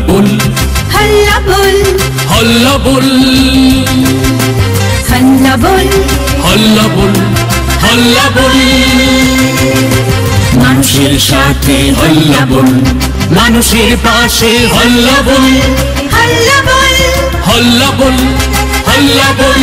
বল হল্লা বল হল্লা বল হল্লা বল হল্লা বল হল্লা বল মানুষের সাথে হল্লা বল মানুষের পাশে হল্লা বল হল্লা বল হল্লা বল হল্লা বল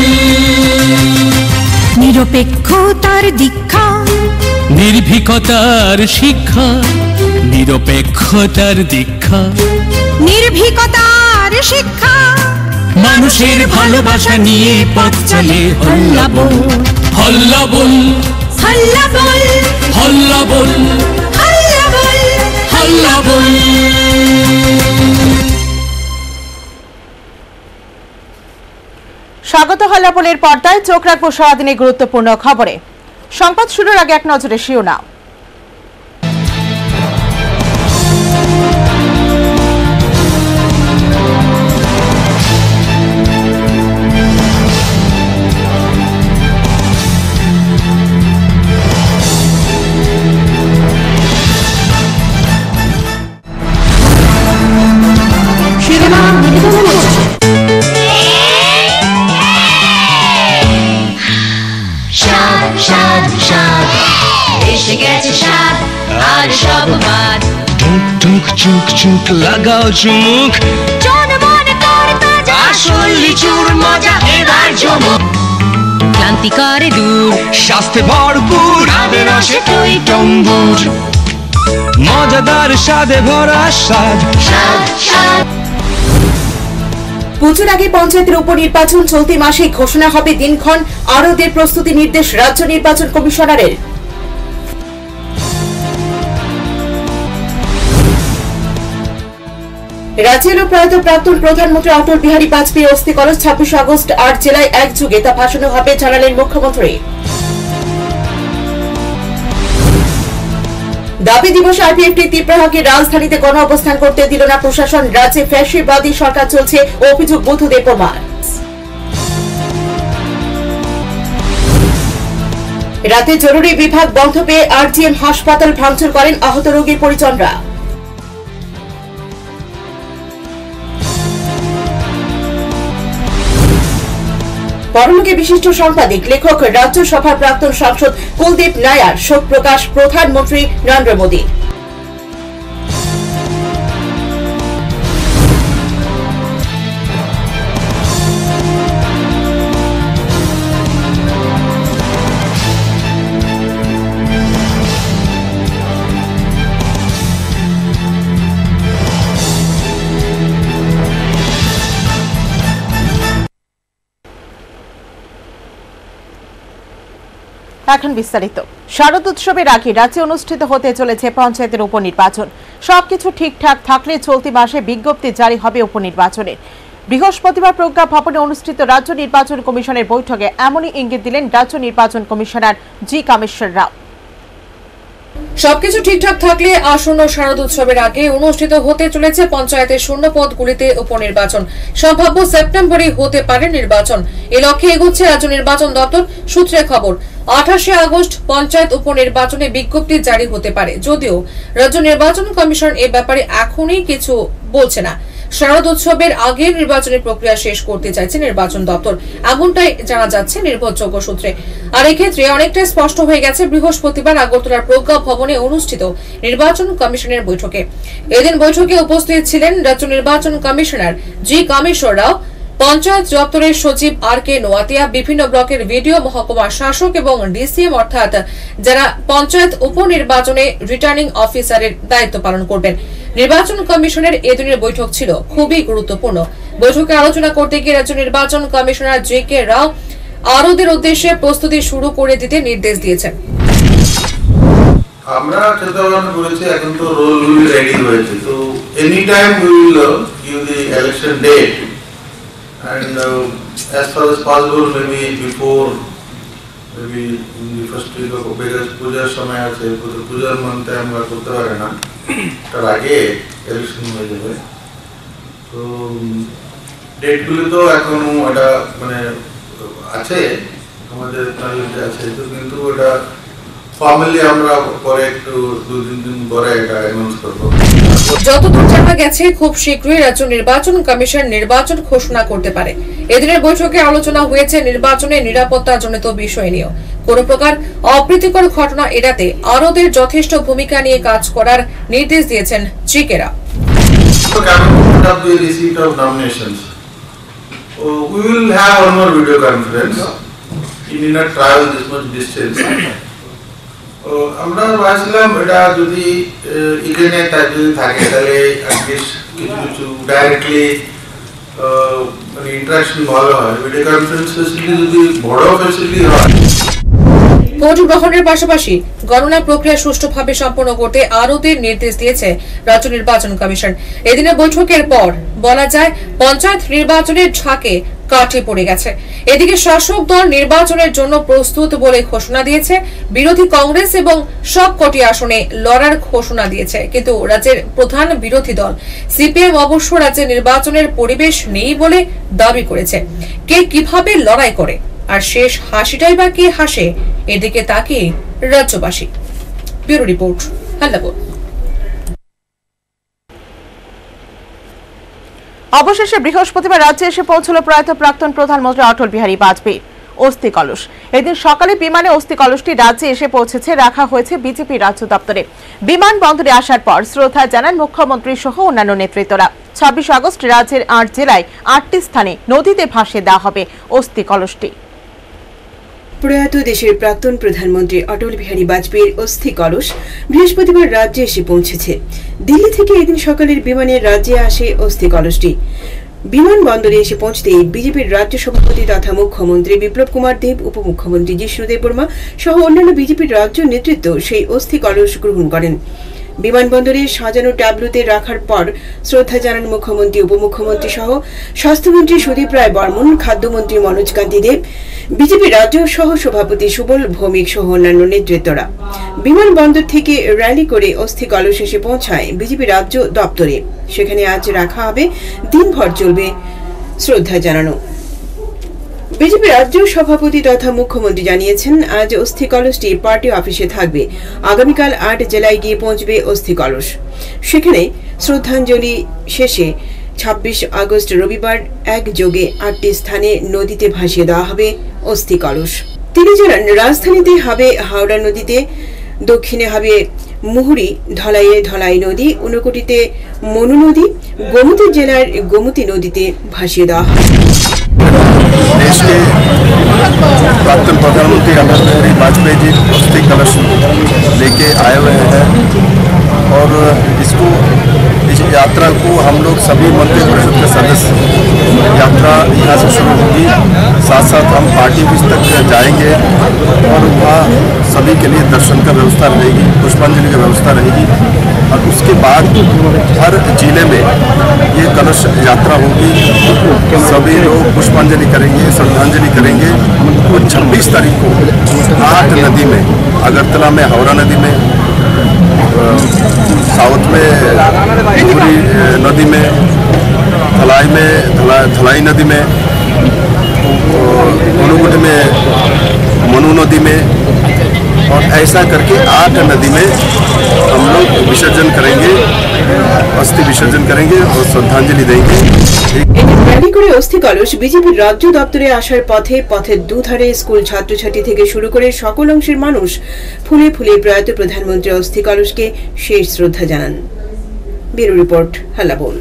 নিরপেক্ষতার দীক্ষা নির্ভীকতার শিক্ষা নিরপেক্ষতার দীক্ষা নির্ভীকতার শিক্ষা মানুষের ভালোবাসা নিয়ে পথ চলে হল্লা বল হল্লা বল হল্লা বল হল্লা বল হল্লা বল হল্লা বল স্বাগত হল্লাবলের পর্দায় চোখ রাখবো সারাদিনের গুরুত্বপূর্ণ খবরে। সংবাদ শুরুর আগে এক নজরে শিরোনাম। চুক চুক লাগাও চুমুক আসল লিচুর মজা এবার জমুক ক্লান্তি করে দূর স্বাস্থ্যে ভরপুর রসে টই টম্বুর মজাদার স্বাদে ভরা স্বাদ পুজোর আগে পঞ্চায়েতের উপনির্বাচন চলতি মাসে ঘোষণা হবে দিনক্ষণ, আরোদের প্রস্তুতি নির্দেশ রাজ্য নির্বাচন কমিশনারের। রাজ্যের প্রয়াত প্রাক্তন প্রধানমন্ত্রী অটল বিহারী বাজপেয়ীর অস্থি কলস 26 আগস্ট 8 জেলায় একযোগে তা ভাসানো হবে জানালেন মুখ্যমন্ত্রী। দাবি দিবসে আইপিএফটি তীব্রহাকে রাজধানীতে গণ অবস্থান করতে দিল না প্রশাসন, রাজ্যে ফ্যাসিবাদী সরকার চলছে অভিযোগ বুদ্ধদেব প্রমাণ। রাতে জরুরি বিভাগ বন্ধ পেয়ে আরজিএম হাসপাতাল ভাঙচুর করেন আহত রোগীর পরিজনরা। পরলোকে বিশিষ্ট সাংবাদিক লেখক রাজ্যসভার প্রাক্তন সাংসদ কুলদীপ নায়ার শোক প্রকাশ প্রধানমন্ত্রী নরেন্দ্র মোদী। এখন বিস্তারিত। শারদ উৎসবের আগে রাজ্যে অনুষ্ঠিত হতে চলেছে পঞ্চায়েতের উপনির্বাচন। সবকিছু ঠিকঠাক থাকলে চলতি মাসে বিজ্ঞপ্তি জারি হবে উপনির্বাচনের। বৃহস্পতিবার প্রজ্ঞা ভবনে অনুষ্ঠিত রাজ্য নির্বাচন কমিশনের বৈঠকে এমনই ইঙ্গিত দিলেন রাজ্য নির্বাচন কমিশনার জি কামেশ্বর রাও। সবকিছু ঠিকঠাক থাকলে আসন্ন শারদ উৎসবের আগে অনুষ্ঠিত হতে চলেছে পঞ্চায়েতের শূন্য পদগুলিতে উপনির্বাচন। সম্ভাব্য সেপ্টেম্বরে হতে পারে নির্বাচন। এ লক্ষ্যে এগোচ্ছে রাজ্য নির্বাচন দপ্তর সূত্রে খবর। 28 আগস্ট পঞ্চায়েত উপনির্বাচনে বিজ্ঞপ্তি জারি হতে পারে, যদিও রাজ্য নির্বাচন কমিশন এ ব্যাপারে এখনই কিছু বলছে না। শারদ উৎসবের আগে নির্বাচনের প্রক্রিয়া শেষ করতে চাইছে নির্বাচন দপ্তর, এমনটাই জানা যাচ্ছে নির্ভরযোগ্য সূত্রে। আর এক্ষেত্রে অনেকটাই স্পষ্ট হয়ে গেছে বৃহস্পতিবার আগরতলার প্রজ্ঞা ভবনে অনুষ্ঠিত নির্বাচন কমিশনের বৈঠকে। এদিন বৈঠকে উপস্থিত ছিলেন রাজ্য নির্বাচন কমিশনার জি কামেশ্বর রাও, পঞ্চায়েত দপ্তরের সচিব আর কে নোয়াতিয়া, বিভিন্ন ব্লকের ভিডিও মহকুমা শাসক এবং ডিসিএম অর্থাৎ যারা পঞ্চায়েত উপনির্বাচনে রিটার্নিং অফিসারের দায়িত্ব পালন করবেন। নির্বাচন কমিশনের এদিনের বৈঠক ছিল খুবই গুরুত্বপূর্ণ। বৈঠকে আলোচনা করতে গিয়ে রাজ্য নির্বাচন কমিশনার জে কে রাও আরোদের উদ্দেশ্যে প্রস্তুতি শুরু করে দিতে নির্দেশ দিয়েছেন। আমরা চেষ্টা করেছি, এখন তো রোল উইল রেডি হয়েছে, তো any time we will give the election date and as far as possible maybe before maybe in the first week of pujar samay ache pujar month amra korte pare na tar age election hoye jabe, তো date গুলো তো এখনো এটা মানে আছে আমাদের তালিকাতে আছে, তো কিন্তু এটা ফর্মালি আমরা পরে একটু 2-3 দিন পরে এটা অ্যানাউন্স করব। যতদূর জানা গেছে খুব শীঘ্রই রাজ্য নির্বাচন কমিশন নির্বাচন ঘোষণা করতে পারে। এদিনের বৈঠকে আলোচনা হয়েছে নির্বাচনে নিরাপত্তাজনিত বিষয় নিয়েও। কোন প্রকার অপ্রীতিকর ঘটনা এড়াতে আরোদের যথেষ্ট ভূমিকা নিয়ে কাজ করার নির্দেশ দিয়েছেন চিকেরা। We will have one more video conference. You need not travel this much distance. আমরা ভাবছিলাম এটা যদি এখানে যদি থাকে তাহলে কিছু ডাইরেক্টলি মানে ইন্টারাকশন ভালো হয়। ভিডিও কনফারেন্স ফেসিলিটি যদি বড় ফেসিলিটি হয়। ভোট গ্রহণের পাশাপাশি গণনা প্রক্রিয়া সুষ্ঠুভাবে সম্পন্ন করতে আরোদের নির্দেশ দিয়েছে রাজ্য নির্বাচন কমিশন। এদিনের বৈঠকের পর বলা যায় পঞ্চায়েত নির্বাচনের ঝাঁকে কাঠি পড়ে গেছে। এদিকে শাসক দল নির্বাচনের জন্য প্রস্তুত বলে ঘোষণা দিয়েছে। বিরোধী কংগ্রেস এবং সবকটি আসনে লড়ার ঘোষণা দিয়েছে, কিন্তু রাজ্যের প্রধান বিরোধী দল সিপিএম অবশ্য রাজ্যে নির্বাচনের পরিবেশ নেই বলে দাবি করেছে। কে কিভাবে লড়াই করে আর শেষ হাসিটাই বা কে হাসে, এদিকে তাকিয়ে রাজ্যবাসী। Bureau report, হাল্লাবোল। অবশেষে বৃহস্পতিবার রাজ্যে এসে পৌঁছল প্রয়াত প্রাক্তন প্রধানমন্ত্রী অটল বিহারী বাজপেয়ীর অস্থি কলস। এদিন সকালে বিমানে অস্থি কলসটি রাজ্যে এসে পৌঁছেছে, রাখা হয়েছে বিজেপি রাজ্য দপ্তরে। বিমানবন্দরে আসার পর শ্রদ্ধা জানান মুখ্যমন্ত্রী সহ অন্যান্য নেতৃত্বরা। 26 আগস্ট রাজ্যের 8 জেলায় 8টি স্থানে নদীতে ভাসিয়ে দেওয়া হবে অস্থি কলসটি। প্রয়াত দেশের প্রাক্তন প্রধানমন্ত্রী অটল বিহারী বাজপেয়ীর অস্থি কলস বৃহস্পতিবার রাজ্যে এসে পৌঁছেছে। দিল্লি থেকে এদিন সকালের বিমানে রাজ্যে আসে অস্থি কলসটি। বিমানবন্দরে এসে পৌঁছতেই বিজেপির রাজ্য সভাপতি তথা মুখ্যমন্ত্রী বিপ্লব কুমার দেব, উপমুখ্যমন্ত্রী জিষ্ণুদেব বর্মা সহ অন্যান্য বিজেপির রাজ্য নেতৃত্ব সেই অস্থি কলস গ্রহণ করেন। বিমানবন্দরে সাজানো ট্যাবলোতে রাখার পর শ্রদ্ধা জানান মুখ্যমন্ত্রী, উপমুখ্যমন্ত্রী সহ স্বাস্থ্যমন্ত্রী সুদীপ রায় বর্মন, খাদ্যমন্ত্রী মনোজ কান্তি দেব, বিজেপি রাজ্য সহ সভাপতি সুবল ভৌমিক সহ অন্যান্য নেতৃত্বরা। বিমানবন্দর থেকে র্যালি করে অস্থি কলস এসে পৌঁছায় বিজেপি রাজ্য দপ্তরে। সেখানে আজ রাখা হবে, দিনভর চলবে শ্রদ্ধা জানানো। বিজেপি রাজ্য সভাপতি তথা মুখ্যমন্ত্রী জানিয়েছেন আজ অস্থি কলসটি পার্টি অফিসে থাকবে। আগামীকাল 8 জেলায় গিয়ে পৌঁছবে অস্থি কলস। সেখানে শ্রদ্ধাঞ্জলি শেষে 26 আগস্ট রবিবার একযোগে 8টি স্থানে নদীতে ভাসিয়ে দেওয়া হবে অস্থি কলস। তিনি জানান রাজধানীতে হবে হাওড়া নদীতে, দক্ষিণে হবে মুহুরী, ধলাইয়ে ধলাই নদী, ঊনকোটিতে মনু নদী, গোমতী জেলার গোমতী নদীতে ভাসিয়ে দেওয়া হবে। देश के प्राक्तन प्रधानमंत्री अटल बिहारी वाजपेयी जी अस्थि कलश लेके आए हुए हैं और इस यात्रा को हम लोग सभी मंत्रिपरिषद के सदस्य यात्रा यहाँ से शुरू होगी। साथ साथ हम पार्टी ऑफिस तक जाएंगे और वहाँ सभी के लिए दर्शन का व्यवस्था रहेगी, पुष्पांजलि की व्यवस्था रहेगी और उसके बाद हर जिले में ये कलश यात्रा होगी। सभी लोग पुष्पांजलि करेंगे, श्रद्धांजलि करेंगे और 26 तारीख को 8 नदी में, अगरतला में हावड़ा नदी में, साउथ में मुहुरी नदी में, धलाई नदी में, ऊनकोटी में मनु नदी में और ऐसा करके 8 नदी में हम लोग विसर्जन करेंगे, अस्थि विसर्जन करेंगे और श्रद्धांजलि देंगे। র্যালি করে অস্থি কলস বিজেপির রাজ্য দপ্তরে আসার পথের দুধারে স্কুল ছাত্রছাত্রী থেকে শুরু করে সকল অংশের মানুষ ফুলে ফুলে প্রয়াত প্রধানমন্ত্রী অস্থি কলসকে শেষ শ্রদ্ধা জানান। Bureau report, Hallabol.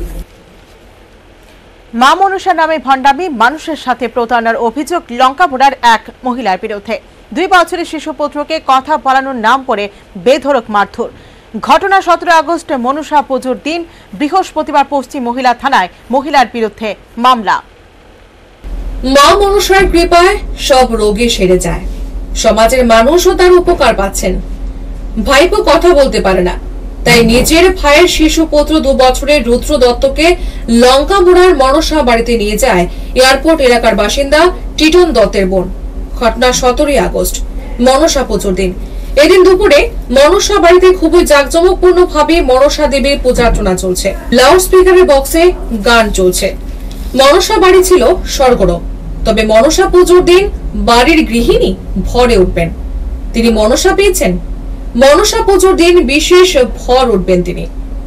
মা মনসা নামে ভণ্ডামি, মানুষের সাথে প্রতারণার অভিযোগ লঙ্কাপুরার এক মহিলার বিরুদ্ধে। 2 বছরের শিশুপুত্রকে কথা বলানোর নাম করে বেধড়ক মারধর। ঘটনা 17 আগস্ট মনসা পুজোর দিন বৃহস্পতিবার পশ্চিম মহিলা থানায় মহিলার বিরুদ্ধে মামলা। মা মনসার কৃপায় সব রোগে সেরে যায়, সমাজের মানুষও তার উপকার পাচ্ছেন। ভাইপো কথা বলতে পারে না, তাই নিজের ভাইয়ের শিশুপুত্র 2 বছরের রুদ্র দত্তকে লঙ্কামুড়ার মনসা বাড়িতে নিয়ে যায় এয়ারপোর্ট এলাকার বাসিন্দা টিটন দত্তের বোন। ঘটনা 17 আগস্ট মনসা পুজোর দিন। এদিন দুপুরে মনসা বাড়িতে খুবই জাঁকজমকপূর্ণ ভাবে মনসা দেবীর পূজার্চনা চলছে। লাউড স্পিকারের বক্সে গান চলছে। মনসা বাড়ি ছিল স্বর্গরম, তবে মনসা পুজোর দিন বাড়ির গৃহিণী ভরে উঠবেন। তিনি মনসা পেয়েছেন, মনসা পুজোর দিন বিশেষ ভর উঠবেন তিনি।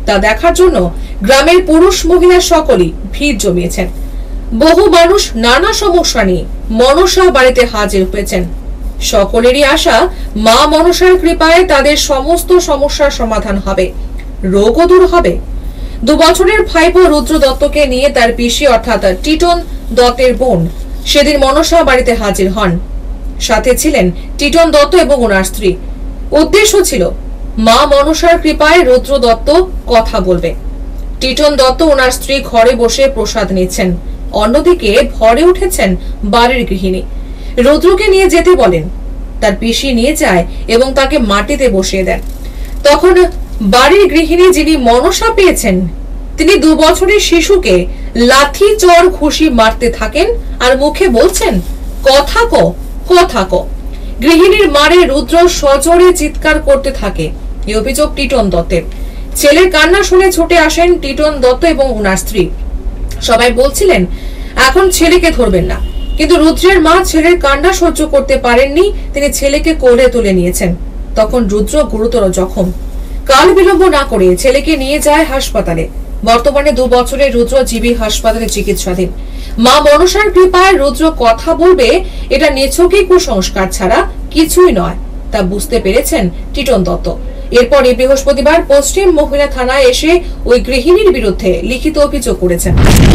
তা দেখার জন্য গ্রামের পুরুষ মহিলা সকলেই ভিড় জমিয়েছেন। বহু মানুষ নানা সমস্যা নিয়ে মনসা বাড়িতে হাজির হয়েছেন। সকলেরই আশা মা মনসার কৃপায় তাদের সমস্ত সমস্যার সমাধান হবে, রোগও দূর হবে। 2 বছরের ভাইপো রুদ্র দত্তকে নিয়ে তার পিসি অর্থাৎ টিটন দত্তের বোন সেদিন মনসা বাড়িতে হাজির হন। সাথে ছিলেন টিটন দত্ত এবং ওনার স্ত্রী। উদ্দেশ্য ছিল মা মনসার কৃপায় রুদ্র দত্ত কথা বলবে। টিটন দত্ত ওনার স্ত্রী ঘরে বসে প্রসাদ নিচ্ছেন, অন্যদিকে ভরে উঠেছেন বাড়ির গৃহিণী। রুদ্রকে নিয়ে যেতে বলেন, তার পিসি নিয়ে যায় এবং তাকে মাটিতে বসিয়ে দেন। তখন বাড়ির গৃহিণী যিনি মনসা পেয়েছেন তিনি 2 বছরের শিশুকে লাঠি চড় ঘুষি মারতে থাকেন আর মুখে বলছেন, কথা কো কথা কো। গৃহিণীর মারে রুদ্র সজোরে চিৎকার করতে থাকে। এই অভিযোগ টিটন দত্তের। ছেলের কান্না শুনে ছুটে আসেন টিটন দত্ত এবং ওনার স্ত্রী। সবাই বলছিলেন এখন ছেলেকে ধরবেন না, কিন্তু রুদ্রের মা ছেলের কান্না সহ্য করতে পারেননি, তিনি ছেলেকে কোলে তুলে নিয়েছেন। তখন রুদ্র গুরুতর জখম। কাল বিলম্ব না করে ছেলেকে নিয়ে যায় হাসপাতালে। বর্তমানে 2 বছরের রুদ্র জিবি হাসপাতালে চিকিৎসাধীন। মা মনসার কৃপায় রুদ্র কথা বলবে, এটা নিছকই কুসংস্কার ছাড়া কিছুই নয়, তা বুঝতে পেরেছেন টিটন দত্ত। এরপর বৃহস্পতিবার পশ্চিম মহিলা থানায় এসে ওই গৃহিণীর বিরুদ্ধে লিখিত অভিযোগ করেছেন।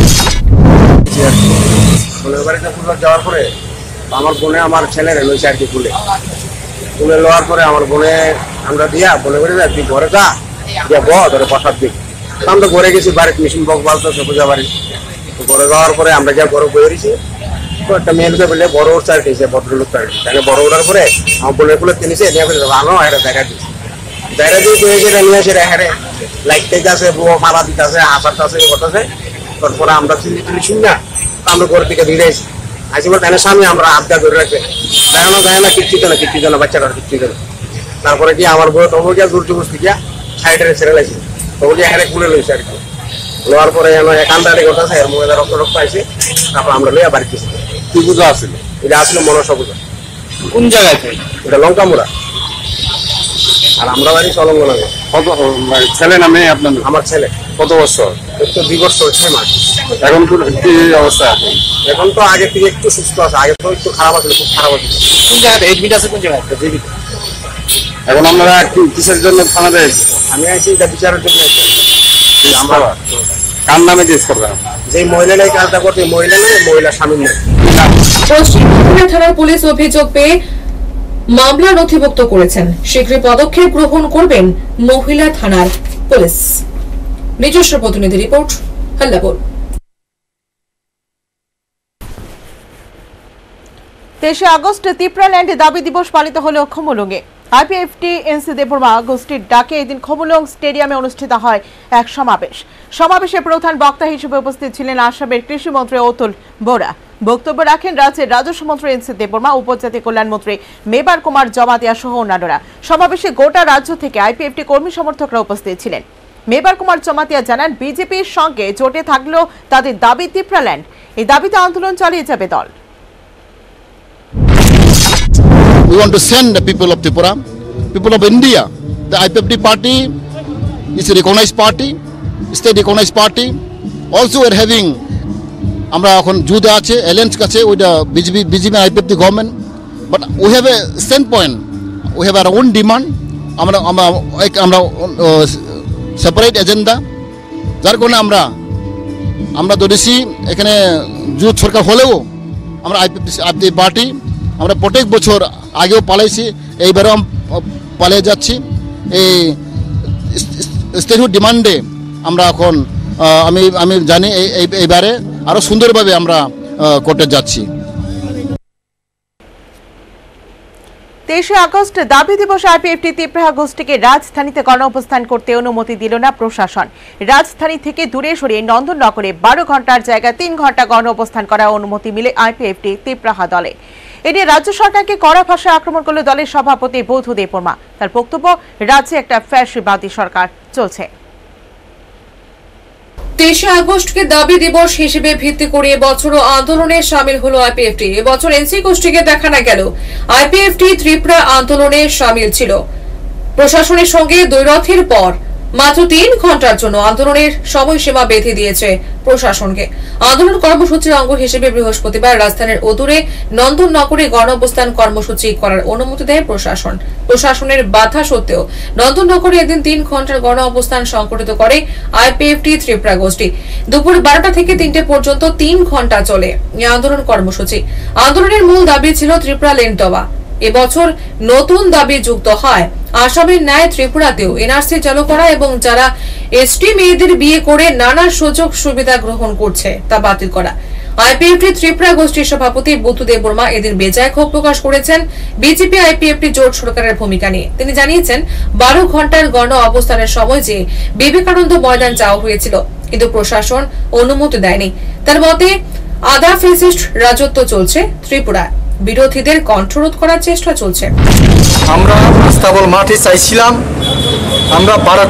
যাওয়ার পরে আমার বোনে আমার ছেলের লইছে আর কি তুলে লওয়ার পরে আমার বোনে আমরা দিয়া বলে বলে তুই ঘরে যা গিয়ে ধরে প্রসাদ দিই। আমরা ঘরে গেছি, বাড়িতে মেশিন বক বালতো পূজা বাড়ি। ঘরে যাওয়ার পরে আমরা যা ঘরে বয়ে দিয়েছি, একটা মেয়ে লোকে বললে বড় ওর চার খেয়েছে, ভদ্রলোক চার খেয়েছে। তাহলে বড় ওঠার পরে আমার বোনের ফুলে কিনেছে, নিয়ে আনো একটা জায়গা দিয়েছে। জায়গা দিয়ে সেটা নিয়ে এসে রেখে লাইটটাই আছে, মালা দিতে আছে, হাসারটা আছে, করতেছে। তারপরে আমরা তুলি শুনি না, আমরা ঘরের দিকে ধীরে আসি। আসি বলে তাই স্বামী আমরা আবদা ধরে রাখবে, যায় না কিচ্ছু না, কিচ্ছু না, বাচ্চাটা কিচ্ছু না। তারপরে কি আমার বউ তবু গিয়া দূর জবস্তি গিয়া সাইডে ছেড়ে লাগছে, তবু গিয়ে হেরে কুলে লইছে আর কি। লোয়ার পরে কান্দারে করতেছে, এর মধ্যে রক্ত রক্ত পাইছে। তারপর আমরা লইয়া বাড়ি গেছি। কি পুজো আসছিল? এটা আসলে মনসা পুজো। কোন জায়গায়? এটা লঙ্কামুড়া। আর আমরা বাড়ি চলঙ্গনগর। কত ছেলে না মেয়ে আপনার? আমার ছেলে। কত বছর? 2 বছর 6 মাস। এখন তো কি অবস্থা? এখন তো আগে থেকে একটু সুস্থ আছে, আগে তো একটু খারাপ আছে, খুব খারাপ আছে। কোন জায়গায় এডমিট আছে? কোন জায়গায়? জীবিত। এখন আপনারা কিসের জন্য থানাতে? আমি আইছি এটা বিচারের জন্য। আমরা কার নামে কেস করবেন? যে মহিলা নাই কাজটা করতে, মহিলা নয়, মহিলা স্বামী নয়। পশ্চিম মহিলা থানার পুলিশ অভিযোগ পেয়ে মামলা নথিভুক্ত করেছেন। শীঘ্রই পদক্ষেপ গ্রহণ করবেন মহিলা থানার পুলিশ। নিজস্ব প্রতিনিধি রিপোর্ট, হাল্লাপুর। 23 আগস্ট ত্রিপুরাল্যান্ডে দাবি দিবস পালিত হল খমুলুঙে। আইপিএফটি এনসি দেববর্মা গোষ্ঠীর ডাকে এদিন খমুলুং স্টেডিয়ামে অনুষ্ঠিত হয় এক সমাবেশ। সমাবেশে প্রধান বক্তা হিসেবে উপস্থিত ছিলেন আসামের কৃষিমন্ত্রী অতুল বোরা। বক্তব্য রাখেন রাজ্যের রাজস্ব মন্ত্রী এনসি দেববর্মা, উপজাতি কল্যাণ মন্ত্রী মেবার কুমার জমাতিয়া সহ অন্যান্যরা। সমাবেশে গোটা রাজ্য থেকে আইপিএফটি কর্মী সমর্থকরা উপস্থিত ছিলেন। মেবার কুমার জমাতিয়া জানান, বিজেপির সঙ্গে জোটে থাকলেও তাদের দাবি ত্রিপুরাল্যান্ড। এই দাবিতে আন্দোলন চালিয়ে যাবে দল। We want to send the people of Tripura, people of India. The IPFT party is a recognized party, state recognized party. Also we are having, আমরা এখন যুদ্ধে আছে, alliance আছে with the BJP IPFT government. But we have a standpoint, we have our own demand. আমরা separate agenda. যার কারণে আমরা ধরেছি এখানে যুদ্ধ সরকার হলেও আমরা IPFT পার্টি আমরা প্রত্যেক বছর আগেও পালাইছি, এইবারও পালিয়ে যাচ্ছি। এই স্টেটহুড ডিমান্ডে আমরা এখন আমি জানি এইবারে আরও সুন্দরভাবে আমরা কোর্টে যাচ্ছি। 23 আগস্ট দাবি দিবস আইপিএফটি ত্রিপুরা গোষ্ঠীকে রাজধানীতে গণঅবস্থান করতে অনুমতি দিল না প্রশাসন। রাজধানী থেকে দূরে সরিয়ে নন্দননগরে 12 ঘন্টার জায়গায় 3 ঘন্টা গণঅবস্থান করার অনুমতি মিলে আইপিএফটি ত্রিপুরা দলে। এটি রাজ্য সরকারকে কড়া ভাষায় আক্রমণ করল দলের সভাপতি বৌদ্ধ দেববর্মা। তার বক্তব্য, রাজ্যে একটা ফ্যাসিবাদী সরকার চলছে। 23 আগস্টকে দাবি দিবস হিসেবে ভিত্তি করে এবছরও আন্দোলনে সামিল হলো আইপিএফটি। এবছর এনসি গোষ্ঠীকে দেখা না গেল আইপিএফটি ত্রিপুরা আন্দোলনে সামিল ছিল। প্রশাসনের সঙ্গে দ্বৈরথের পর মাত্র 3 ঘন্টার জন্য আন্দোলনের সময়সীমা বেঁধে দিয়েছে প্রশাসনকে। আন্দোলন কর্মসূচির অঙ্গ হিসেবে বৃহস্পতিবার রাজধানীর অদূরে নন্দননগরে গণ অবস্থান কর্মসূচি করার অনুমতি দেয় প্রশাসন। প্রশাসনের বাধা সত্ত্বেও নন্দননগরে এদিন 3 ঘন্টার গণ অবস্থান সংগঠিত করে আইপিএফটি ত্রিপুরা গোষ্ঠী। দুপুর 12টা থেকে 3টে পর্যন্ত 3 ঘন্টা চলে এই আন্দোলন কর্মসূচি। আন্দোলনের মূল দাবি ছিল ত্রিপুরা ল্যান্ড দেওয়া। এবছর নতুন দাবি যুক্ত হয় আসামের ন্যায় ত্রিপুরাতেও এনআরসি চালু করা এবং যারা এসটি মেয়েদের বিয়ে করে নানা সুযোগ সুবিধা গ্রহণ করছে তা বাতিল করা। আইপিএফটি ত্রিপুরা গোষ্ঠীর সভাপতি বুদ্ধ দেববর্মা এদিন বেজায় ক্ষোভ প্রকাশ করেছেন বিজেপি আইপিএফটি জোট সরকারের ভূমিকা নিয়ে। তিনি জানিয়েছেন 12 ঘন্টার গণ অবস্থানের সময় যে বিবেকানন্দ ময়দান যাওয়া হয়েছিল, কিন্তু প্রশাসন অনুমতি দেয়নি। তার মতে আধা ফ্যাসিস্ট রাজত্ব চলছে ত্রিপুরায়, বিরোধীদের কণ্ঠরোধ করার চেষ্টা চলছে। আমরা স্থাবল মাঠে চাইছিলাম, আমরা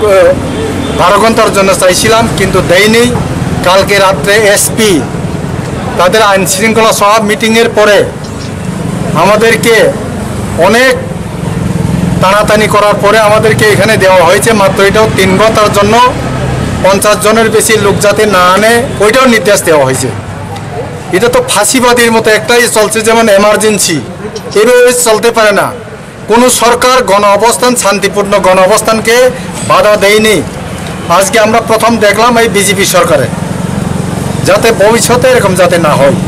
12 ঘন্টার জন্য চাইছিলাম, কিন্তু দেয়নি। কালকে রাত্রে এসপি তাদের আইন শৃঙ্খলা সভা মিটিংয়ের পরে আমাদেরকে অনেক টানাটানি করার পরে আমাদেরকে এখানে দেওয়া হয়েছে। মাত্র এটাও 3 ঘন্টার জন্য 50 জনের বেশি লোক যাতে না আনে ওইটাও নির্দেশ দেওয়া হয়েছে। এটা তো ফাঁসিবাদীর মতো একটাই চলছে, যেমন এমার্জেন্সি, এভাবে চলতে পারে না। কোনো সরকার গণ অবস্থান, শান্তিপূর্ণ গণ অবস্থানকে বাধা দেয়নি। আজকে আমরা প্রথম দেখলাম এই বিজেপি সরকারে, যাতে ভবিষ্যতে এরকম যাতে না হয়।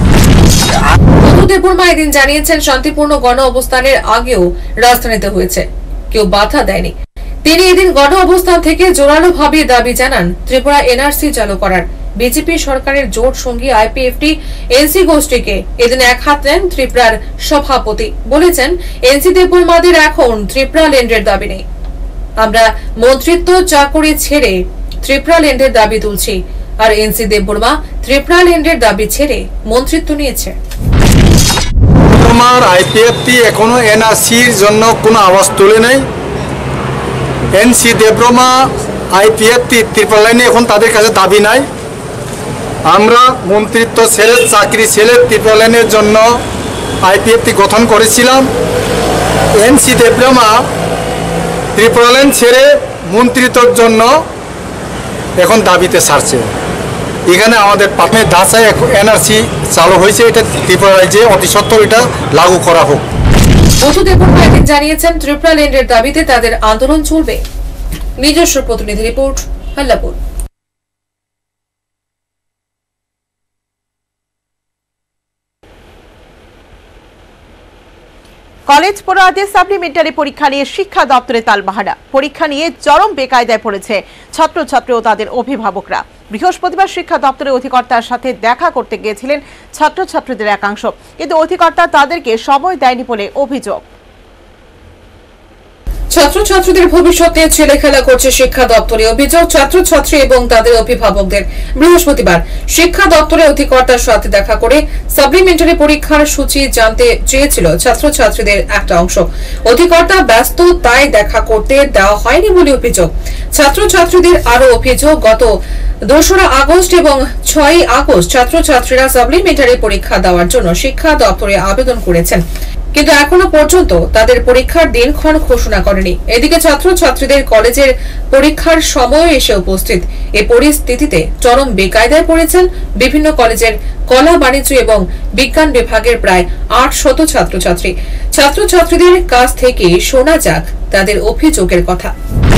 দেববর্মা এদিন জানিয়েছেন শান্তিপূর্ণ গণ অবস্থানের আগেও রাজধানীতে হয়েছে, কেউ বাধা দেয়নি। তিনি এদিন গণ অবস্থান থেকে জোরালো ভাবে দাবি জানান ত্রিপুরা এনআরসি চালু করার। বিজেপি সরকারের জোট সঙ্গী আইপিএফটি এনসি গোষ্ঠীকে এদিন এক হাত নেন ত্রিপুরার সভাপতি। বলেছেন এনসি দেববর্মাদের এখন ত্রিপুরা ল্যান্ডের দাবি নেই। আমরা মন্ত্রিত্ব চাকরি ছেড়ে ত্রিপুরা ল্যান্ডের দাবি তুলছি, আর এনসি দেববর্মা ত্রিপুরা ল্যান্ডের দাবি ছেড়ে মন্ত্রিত্ব নিয়েছে। তোমার আইপিএফটি এখনো এনআরসির জন্য কোনো আওয়াজ তুলে নেই। এনসি দেববর্মা আইপিএফটি ত্রিপুরা ল্যান্ডে এখন তাদের কাছে দাবি নাই। আমরা মন্ত্রিত্ব ছেড়ে চাকরি ছেড়ে ত্রিপুরা ল্যান্ডের জন্য আইপিএফটি গঠন করেছিলাম। এনসি দেববর্মা ত্রিপুরা ল্যান্ড ছেড়ে মন্ত্রিত্বর জন্য এখন দাবিতে ছাড়ছে। এখানে আমাদের পাঠের ধাঁচায় এনআরসি চালু হয়েছে, এটা ত্রিপুরা রাজ্যে অতি সত্বর এটা লাগু করা হোক। বুদ্ধ দেববর্মা এদিন জানিয়েছেন ত্রিপুরা ল্যান্ডের দাবিতে তাদের আন্দোলন চলবে। নিজস্ব প্রতিনিধি রিপোর্ট, হাল্লাপুর। কলেজ পড়ুয়াদের সাপ্লিমেন্টারি পরীক্ষা নিয়ে শিক্ষা দপ্তরে তালবাহানা। পরীক্ষা নিয়ে চরম বেকায়দায় পড়েছে ছাত্রছাত্রী ও তাদের অভিভাবকরা। বৃহস্পতিবার শিক্ষা দপ্তরের অধিকর্তার সাথে দেখা করতে গিয়েছিলেন ছাত্রছাত্রীদের একাংশ, কিন্তু অধিকর্তা তাদেরকে সময় দেয়নি বলে অভিযোগ। ছাত্রছাত্রীদের ভবিষ্যৎ নিয়ে ছেলে খেলা করছে শিক্ষা দপ্তরে, অভিযোগ ছাত্রছাত্রী এবং তাদের অভিভাবকদের। বৃহস্পতিবার শিক্ষা দপ্তরের অধিকর্তার সাথে দেখা করে সাপ্লিমেন্টারি পরীক্ষার সূচি জানতে চেয়েছিল ছাত্রছাত্রীদের একটা অংশ। অধিকর্তা ব্যস্ত, তাই দেখা করতে দেওয়া হয়নি বলে অভিযোগ। ছাত্রছাত্রীদের আরো অভিযোগ, গত 2রা আগস্ট এবং 6ই আগস্ট ছাত্রছাত্রীরা সাপ্লিমেন্টারি পরীক্ষা দেওয়ার জন্য শিক্ষা দপ্তরে আবেদন করেছেন, কিন্তু এখনো পর্যন্ত তাদের পরীক্ষার দিনক্ষণ ঘোষণা করেনি। এদিকে ছাত্রছাত্রীদের কলেজের পরীক্ষার সময় এসে উপস্থিত। এই পরিস্থিতিতে চরম বেকায়দায় পড়েছেন বিভিন্ন কলেজের কলা, বাণিজ্য এবং বিজ্ঞান বিভাগের প্রায় 800 ছাত্রছাত্রী। ছাত্রছাত্রীদের কাছ থেকে শোনা যাক তাদের অভিযোগের কথা।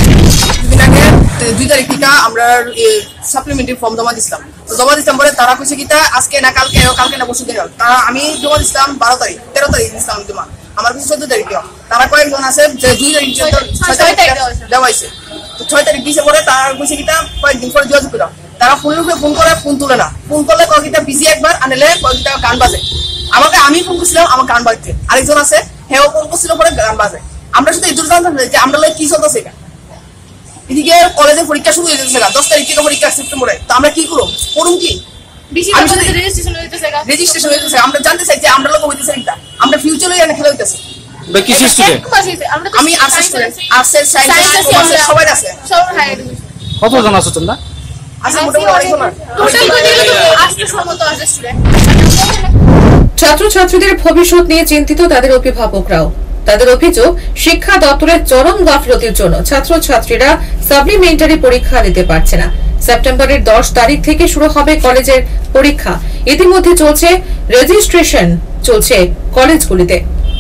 2 তারিখ থেকে আমরা সাপ্লিমেন্টারি ফর্ম জমা দিছিলাম। পরে তারা কইছে কিটা আজকে না কালকে না পরশু দিন। তারা আমি জমা দিছিলাম 12 তারিখ, 13 তারিখ দিছিলাম জমা। আমার কাছে 14 তারিখ। তারা কয়েকজন আছে যে 2 তারিখ 6 তারিখ দেওয়া হয়েছে। তো 6 তারিখ দিছে পরে তারা কইছে কিটা কয়েকদিন পরে যোগাযোগ করো। তারা ফোন করে ফোন তুলে না। ফোন করলে কয়েকটা বিজি একবার, আনলে কয়েকটা গান বাজে। আমি ফোন করছিলাম, আমার গান বাজছে। আরেকজন আছে হেও ফোন করছিল, পরে গান বাজে। আমরা শুধু এই জানতাম যে আমরা কি চলতেছে এটা। এদিকে কলেজের পরীক্ষা শুরু হয়ে যাচ্ছে, 10 তারিখ থেকে পরীক্ষা সেপ্টেম্বরে। তো আমরা কি করব? পড়ুম কি? রেজিস্ট্রেশন হইতেছে। আমরা জানতে চাই যে আমরা লোক হইতেছে এটা, আমরা ফিউচারে এনে খেলা হইতেছে। কি স্টুডেন্ট? আমি আর্টস স্টুডেন্ট, আর্টস সায়েন্স সবাই আছে। কতজন আছো তোমরা? আছে মোটামুটি অনেকজন। টোটাল মিলে 800 মতো আছে স্টুডেন্ট। ছাত্রছাত্রীদের ভবিষ্যৎ নিয়ে চিন্তিত তাদের অভিভাবকরাও। তাদের অভিযোগ শিক্ষা দপ্তরের চরম গাফিলতির জন্য ছাত্রছাত্রীরা সাপ্লিমেন্টারি পরীক্ষা দিতে পারছে না। সেপ্টেম্বরের 10 তারিখ থেকে শুরু হবে কলেজের পরীক্ষা। ইতিমধ্যে চলছে রেজিস্ট্রেশন চলছে কলেজগুলিতে।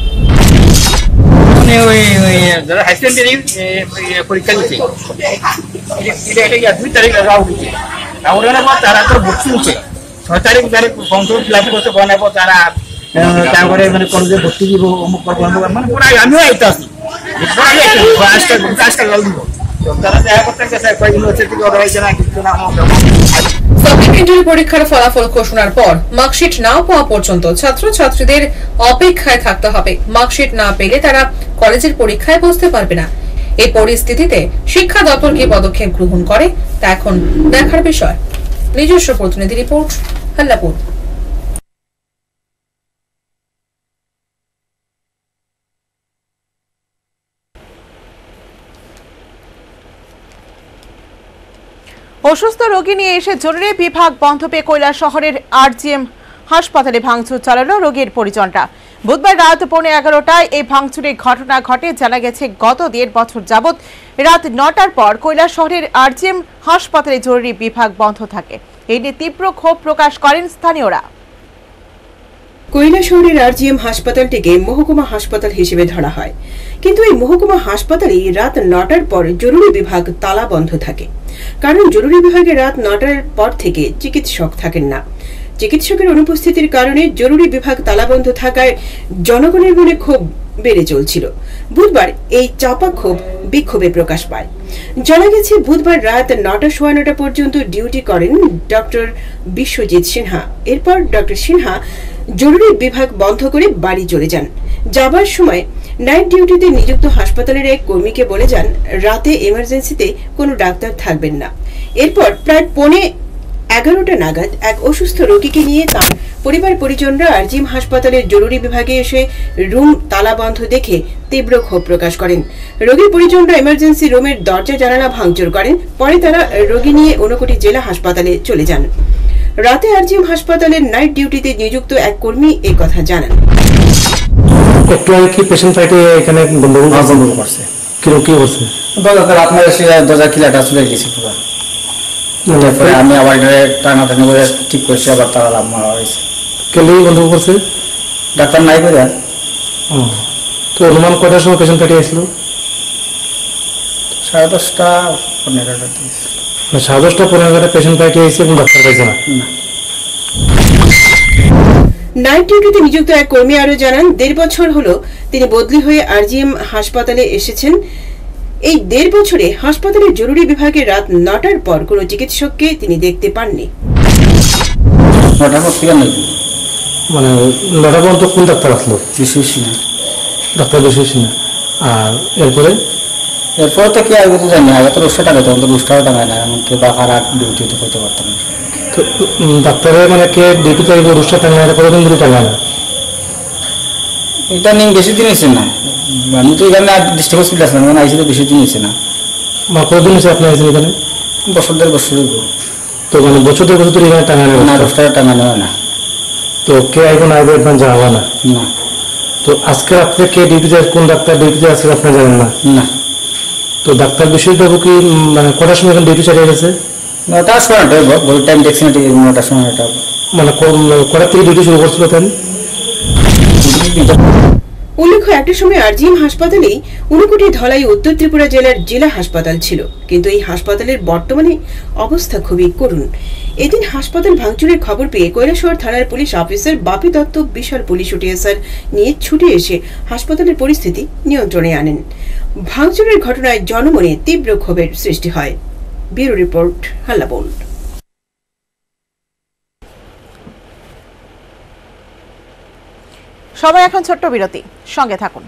যারা হাই সেকেন্ডারি পরীক্ষা দিচ্ছে এটা 2 তারিখ তারা তো ভর্তি হচ্ছে 6 তারিখ ফর্ম ফিল আপ করতে বানাবো তারা তারপরে মানে কলেজে ভর্তি দিব অমুক করবো মানে পুরো আমিও আইতে আসি আজকাল দিব তারা দেখা করতে গেছে কয়েকদিন হচ্ছে থেকে অর্ডার হয়েছে না কিছু না। সাপ্লিমেন্টারি পরীক্ষার ফলাফল ঘোষণার পর মার্কশিট না পাওয়া পর্যন্ত ছাত্রছাত্রীদের অপেক্ষায় থাকতে হবে। মার্কশিট না পেলে তারা কলেজের পরীক্ষায় বসতে পারবে না। এই পরিস্থিতিতে শিক্ষা দপ্তর কি পদক্ষেপ গ্রহণ করে তা এখন দেখার বিষয়। নিজস্ব প্রতিনিধি রিপোর্ট, হাল্লাপুর। অসুস্থ রোগী নিয়ে এসে জরুরি বিভাগ বন্ধ পেয়ে কৈলাসহরের RGM হাসপাতালে ভাঙচুর চালালো রোগীর পরিজনরা। বুধবার রাত 11:15টায় এই ভাঙচুরের ঘটনা ঘটে। জানা গেছে গত 1.5 বছর যাবৎ রাত 9টার পর কৈলাসহরের RGM হাসপাতালে জরুরি বিভাগ বন্ধ থাকে। এই নিয়ে তীব্র ক্ষোভ প্রকাশ করেন স্থানীয়রা। কৈলাসহরের RGM হাসপাতালটিকে মহকুমা হাসপাতাল হিসেবে ধরা হয়, কিন্তু এই মহকুমা হাসপাতালে রাত 9টার পর জরুরি বিভাগ তালা বন্ধ থাকে। কারণ জরুরি বিভাগে রাত 9টার পর থেকে চিকিৎসক থাকেন না। চিকিৎসকের অনুপস্থিতির কারণে জরুরি বিভাগ তালাবন্ধ থাকায় জনগণের মনে ক্ষোভ বেড়ে চলছিল। বুধবার এই চাপা ক্ষোভ বিক্ষোভে প্রকাশ পায়। জানা গেছে বুধবার রাত 9টা পর্যন্ত ডিউটি করেন ডক্টর বিশ্বজিৎ সিনহা। এরপর ডক্টর সিনহা জরুরি বিভাগ বন্ধ করে বাড়ি চলে যান। যাবার সময় নাইট ডিউটিতে নিযুক্ত হাসপাতালের এক কর্মীকে বলে যান রাতে এমার্জেন্সিতে কোনো ডাক্তার থাকবেন না। এরপর প্রায় 11:15 নাগাদ এক অসুস্থ রোগীকে নিয়ে তার পরিবার পরিজনরা RGM হাসপাতালের জরুরি বিভাগে এসে রুম তালা বন্ধ দেখে তীব্র ক্ষোভ প্রকাশ করেন। রোগীর পরিজনরা এমার্জেন্সি রুমের দরজা জানালা ভাঙচুর করেন। পরে তারা রোগী নিয়ে ঊনকোটি জেলা হাসপাতালে চলে যান। রাতে RGM হাসপাতালের নাইট ডিউটিতে নিযুক্ত এক কর্মী এই কথা জানান। একটু আগে কি পেশেন্ট ফাইটে এখানে বন্ধ করছে কি বলছে আপনার দরজা কিলাটা চলে গেছে পুরো। তারপরে আমি আবার টানাটানি করে ঠিক করছি, আবার তারা লাভ মারা হয়েছে। কেলেই বন্ধ করছে ডাক্তার নাই করে। তো অনুমান কটার সময় পেশেন্ট ফাইটে আসছিল? 10:30 11টা। 10:30 11টা পেশেন্ট ফাইটে এসে এবং ডাক্তার পাইছে না। নাইট ডিউটিতে নিযুক্ত এক কর্মী আরো জানান 1.5 বছর হলো তিনি বদলি হয়ে RGM হাসপাতালে এসেছেন। এই 1.5 বছরে হাসপাতালের জরুরি বিভাগে রাত 9টার পর কোনো চিকিৎসককে তিনি দেখতে পাননি। মানে 9টা পর্যন্ত কোন ডাক্তার আসলো? ডাক্তার বিশেষজ্ঞ। আর এরপরে তো কি আগে তো জানি, আগে তো 10 টাকা, তখন তো 10 টাকা টাকা না, এমনকি বাকার ডিউটি তো করতে পারতাম না। তো ডাক্তারের মানে কে ডিউটি চাইব 10 টাকা না, কতদিন ধরে টাকা না? এটা নিয়ে বেশি দিন হয়েছে না। আমি তো এখানে ডিস্ট্রিক্ট হসপিটাল আসলাম, মানে আইসি তো বেশি দিন হয়েছে না। কতদিন হয়েছে আপনি আইসেন এখানে? বছর 1.5 বছর। তো মানে বছর ধরে এখানে টাকা নেবে না? 10 টাকা টাকা নেবে না। তো কে এখন আইবে এখন যাওয়া না? না। তো আজকে রাত্রে কে ডিউটিতে, কোন ডাক্তার ডিউটিতে আছে আপনি জানেন না? না। তো ডাক্তার বিশেষজ্ঞ কি মানে কটার সময় এখন ডিউটি চালিয়ে গেছে? 9টার সময় টাইম দেখছি না, 9টার সময়। মানে কটার থেকে ডিউটি শুরু করছিল তাই? উল্লেখ্য একটা সময় RGM হাসপাতালেই ঊনকোটি ধলাই উত্তর ত্রিপুরা জেলার জেলা হাসপাতাল ছিল, কিন্তু এই হাসপাতালের বর্তমানে অবস্থা খুবই করুণ। এদিন হাসপাতাল ভাঙচুরের খবর পেয়ে কৈলাসহর থানার পুলিশ অফিসার বাপি দত্ত বিশাল পুলিশ ওটিএসআর নিয়ে ছুটে এসে হাসপাতালের পরিস্থিতি নিয়ন্ত্রণে আনেন। ভাঙচুরের ঘটনায় জনমনে তীব্র ক্ষোভের সৃষ্টি হয়। Bureau report, Hallabol. সবাই এখন ছোট্ট বিরতি, সঙ্গে থাকুন।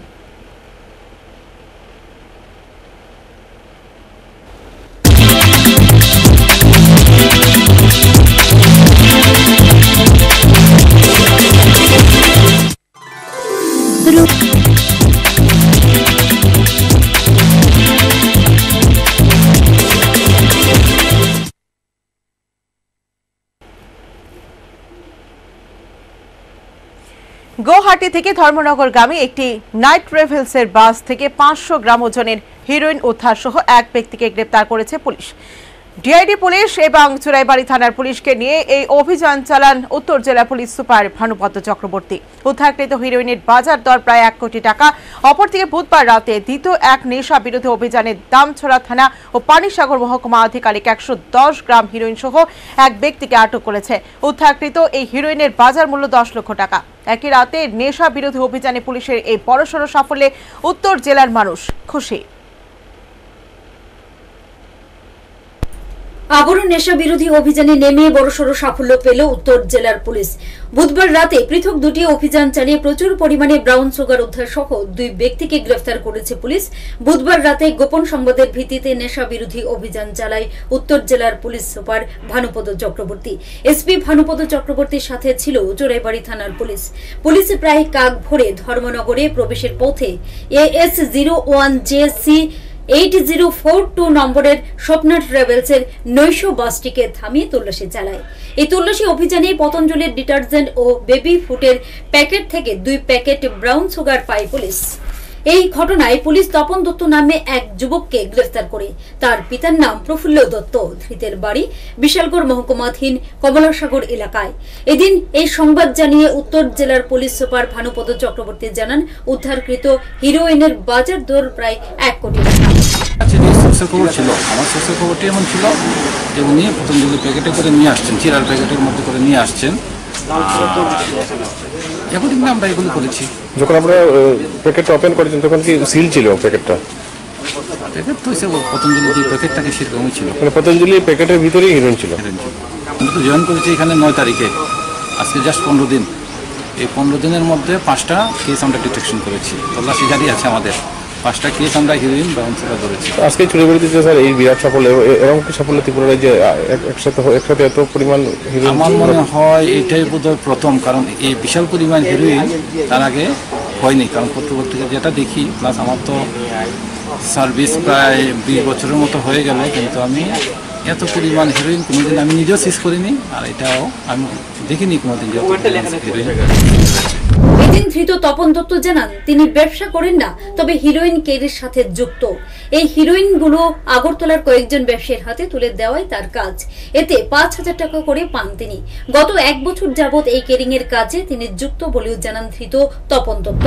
গুয়াহাটি থেকে ধর্মনগরগামী একটি নাইট ট্রাভেলসের বাস থেকে 500 গ্রাম ওজনের হিরোইন উদ্ধার সহ এক ব্যক্তিকে গ্রেপ্তার করেছে পুলিশ। ডিআইডি পুলিশ এবং চুরাইবাড়ি থানার পুলিশকে নিয়ে এই অভিযান চালান উত্তর জেলা পুলিশ সুপার ভানুপদ চক্রবর্তী। উদ্ধারকৃত হিরোইনের বাজার দর প্রায় 1 কোটি টাকা। অপরদিকে বুধবার রাতে দ্বিতীয় এক নেশা বিরোধী অভিযানে দামছড়া থানা ও পানিসাগর মহকুমা আধিকারিক 110 গ্রাম হিরোইন সহ এক ব্যক্তিকে আটক করেছে। উদ্ধারকৃত এই হিরোইনের বাজার মূল্য 10 লক্ষ টাকা। একই রাতে নেশা বিরোধী অভিযানে পুলিশের এই বড়সড় সাফল্যে উত্তর জেলার মানুষ খুশি। আবারও নেশা বিরোধী অভিযানে নেমে বড়সড় সাফল্য পেল উত্তর জেলার পুলিশ। বুধবার রাতে পৃথক দুটি অভিযান চালিয়ে প্রচুর পরিমাণে ব্রাউন সুগার উদ্ধার সহ 2 ব্যক্তিকে গ্রেফতার করেছে পুলিশ। বুধবার রাতে গোপন সংবাদের ভিত্তিতে নেশা বিরোধী অভিযান চালায় উত্তর জেলার police super Bhanupad Chakraborty. SP Bhanupad চক্রবর্তীর সাথে ছিল চোরাইবাড়ি থানার পুলিশ। পুলিশ প্রায় কাক ভরে ধর্মনগরে প্রবেশের পথে AS01JC 8042 নম্বরের স্বপ্না ট্রাভেলসের নৈশ বাসটিকে থামিয়ে তল্লাশি চালায়। এই তল্লাশি অভিযানে পতঞ্জলির ডিটারজেন্ট ও বেবি ফুডের প্যাকেট থেকে 2 প্যাকেট ব্রাউন সুগার পায় পুলিশ। এই ঘটনায় পুলিশ তপন দত্ত নামে এক যুবককে গ্রেফতার করে। তার পিতার নাম প্রফুল্ল দত্ত। ধৃতের বাড়ি বিশালগড় মহকুমাধীন কমলাসাগর এলাকায়। এদিন এই সংবাদ জানিয়ে উত্তর জেলার পুলিশ সুপার ভানুপদ চক্রবর্তী জানান, উদ্ধারকৃত হিরোইনের বাজার দর প্রায় 1 কোটি টাকা। খবর ছিল, আমার সোর্সের খবরটি এমন ছিল যে উনি পতঞ্জলি প্যাকেটে করে নিয়ে আসছেন, চিরার প্যাকেটের মধ্যে করে নিয়ে আসছেন। এখন আমরা এগুলো করেছি। যখন আমরা প্যাকেটটা ওপেন করেছেন তখন কি সিল ছিল প্যাকেটটা? প্যাকেট তো হিসেবে পতঞ্জলি যে প্যাকেটটাকে সেরকমই ছিল, মানে পতঞ্জলি প্যাকেটের ভিতরেই হিরোইন ছিল। আমি তো জয়েন করেছি এখানে 9 তারিখে, আজকে জাস্ট 15 দিন। এই 15 দিনের মধ্যে 5টা কেস আমরা ডিটেকশন করেছি। তল্লাশি জারি আছে আমাদের। 5টা কেস আমরা হিরোইন ব্রাউন সুগার ধরেছি। আজকে চুরাইবাড়িতে স্যার এই বিরাট সাফল্য, এরকম কি সাফল্য ত্রিপুরায় যে একসাথে এত পরিমাণ হিরোইন? আমার মনে হয় এটাই বোধহয় প্রথম, কারণ এই বিশাল পরিমাণ হিরোইন তার আগে হয়নি। কারণ পত্রপত্রিকা যেটা দেখি, প্লাস আমার তো সার্ভিস প্রায় 20 বছরের মতো হয়ে গেল, কিন্তু আমি এত পরিমাণ হিরোইন কোনোদিন আমি নিজেও সিজ করিনি, আর এটাও আমি দেখিনি কোনোদিন যে হিরোইন। এদিন ধৃত তপন দত্ত জানান, তিনি ব্যবসা করেন না, তবে হিরোইন কেরির সাথে যুক্ত। এই হিরোইনগুলো আগরতলার কয়েকজন ব্যবসায়ীর হাতে তুলে দেওয়াই তার কাজ। এতে 5000 টাকা করে পান তিনি। গত 1 বছর যাবৎ এই কেরিং এর কাজে তিনি যুক্ত বলেও জানান ধৃত তপন দত্ত।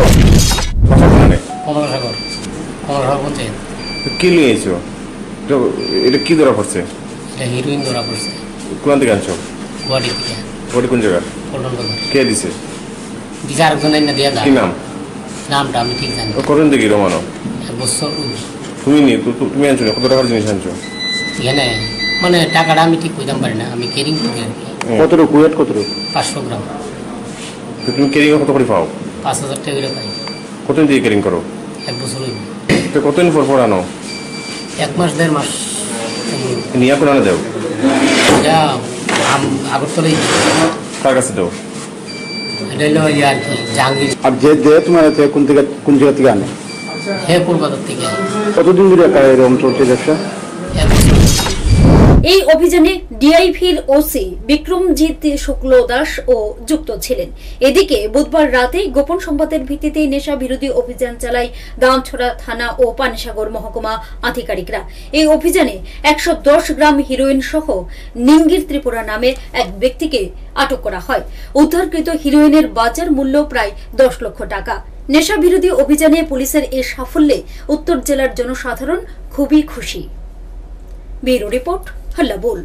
কি নিয়েছো? এটা কি ধরা পড়ছে? হিরোইন ধরা পড়ছে। কোন থেকে আনছো? গুয়াহাটি থেকে। গুয়াহাটি কোন জায়গা? কে দিছে? বিচারকজনের না দিয়া। কি নাম? নামটা আমি ঠিক জানি। কতদিন থেকে রমানো? 1 বছর। তুমি আনছো না? কত টাকার জিনিস আনছো? এখানে মানে টাকাটা আমি ঠিক কইতাম পারি না, আমি কেরিং করি আর কি। কতটুকু ওয়েট কতটুকু? 500 গ্রাম। তো তুমি কেরিং কত করে পাও? 5000 টাকা করে পাই। কতদিন দিয়ে কেরিং করো? 1 বছর হইল। তো কতদিন পর আনো? 1 মাস 1.5 মাস। নিয়ে কোন আনা দাও? যা আগরতলাই। কার কাছে দাও? এটা হলো আর কি জাহাঙ্গীর। আর যে তোমার কোন জায়গা থেকে আনে? হে কলকাতা থেকে। কতদিন ধরে এরকম চলছে ব্যবসা? এই অভিযানে ডিআইভির ওসি বিক্রমজিৎ শুক্ল দাস ও যুক্ত ছিলেন। এদিকে বুধবার রাতে গোপন সংবাদের ভিত্তিতে নেশা বিরোধী অভিযান চালায় দামছড়া থানা ও পানিসাগর মহকুমা আধিকারিকরা। এই অভিযানে 110 গ্রাম হিরোইন সহ নিঙ্গির ত্রিপুরা নামে এক ব্যক্তিকে আটক করা হয়। উদ্ধারকৃত হিরোইনের বাজার মূল্য প্রায় 10 লক্ষ টাকা। নেশা বিরোধী অভিযানে পুলিশের এই সাফল্যে উত্তর জেলার জনসাধারণ খুবই খুশি। ব্যুরো রিপোর্ট, হল্লা বল।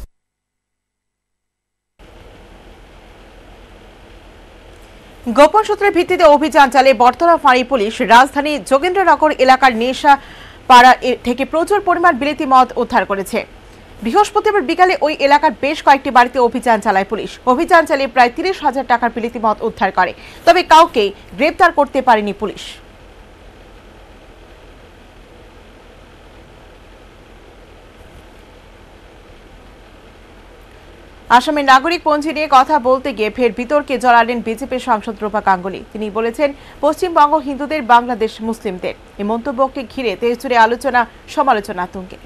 গোপন সূত্রের ভিত্তিতে অভিযান চালিয়ে বর্তলা ফাঁড়ি পুলিশ রাজধানী যোগেন্দ্রনগর এলাকার নেশা পাড়া থেকে প্রচুর পরিমাণ বিলেতি মদ উদ্ধার করেছে। বৃহস্পতিবার বিকালে ওই এলাকার বেশ কয়েকটি বাড়িতে অভিযান চালায় পুলিশ। অভিযান চালিয়ে প্রায় 30,000 টাকার বিলেতি মদ উদ্ধার করে, তবে কাউকে গ্রেপ্তার করতে পারেনি পুলিশ। আসামের নাগরিক পঞ্জি নিয়ে কথা বলতে গিয়ে ফের বিতর্কে জড়ালেন বিজেপির সাংসদ রূপা গাঙ্গুলি। তিনি বলেছেন, পশ্চিমবঙ্গ হিন্দুদের, বাংলাদেশ মুসলিমদের। এই মন্তব্যকে ঘিরে দেশজুড়ে আলোচনা সমালোচনা তুঙ্গে।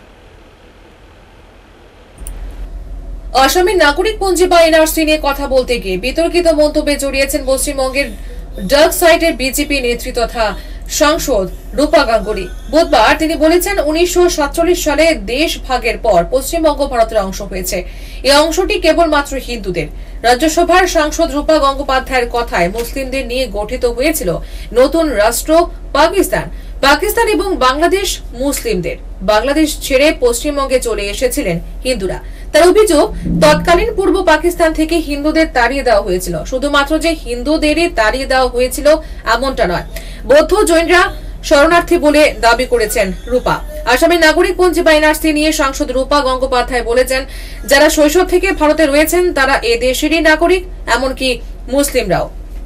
আসামের নাগরিক পঞ্জি বা এনআরসি নিয়ে কথা বলতে গিয়ে বিতর্কিত মন্তব্যে জড়িয়েছেন পশ্চিমবঙ্গের ডার্ক সাইডে বিজেপি নেত্রী তথা সাংসদ রূপা গাঙ্গুলি বুধবার তিনি বলেছেন 1947 সালে দেশ ভাগের পর পশ্চিমবঙ্গ ভারতের অংশ হয়েছে। এই অংশটি কেবলমাত্র হিন্দুদের। রাজ্যসভার সাংসদ রূপা গঙ্গোপাধ্যায়ের কথায় মুসলিমদের নিয়ে গঠিত হয়েছিল নতুন রাষ্ট্র পাকিস্তান। পাকিস্তান এবং বাংলাদেশ মুসলিমদের। বাংলাদেশ ছেড়ে পশ্চিমবঙ্গে চলে এসেছিলেন হিন্দুরা। তার অভিযোগ তৎকালীন পূর্ব পাকিস্তান থেকে হিন্দুদের তাড়িয়ে দেওয়া হয়েছিল। শুধুমাত্র যে হিন্দুদেরই তাড়িয়ে দেওয়া হয়েছিল এমনটা নয়, বৌদ্ধ জৈনরা শরণার্থী বলে দাবি করেছেন রূপা। আসামের নাগরিক পঞ্জি বা এনআরসি নিয়ে সাংসদ রূপা গঙ্গোপাধ্যায় বলেছেন, যারা শৈশব থেকে ভারতে রয়েছেন তারা এ দেশেরই নাগরিক, এমনকি মুসলিমরাও।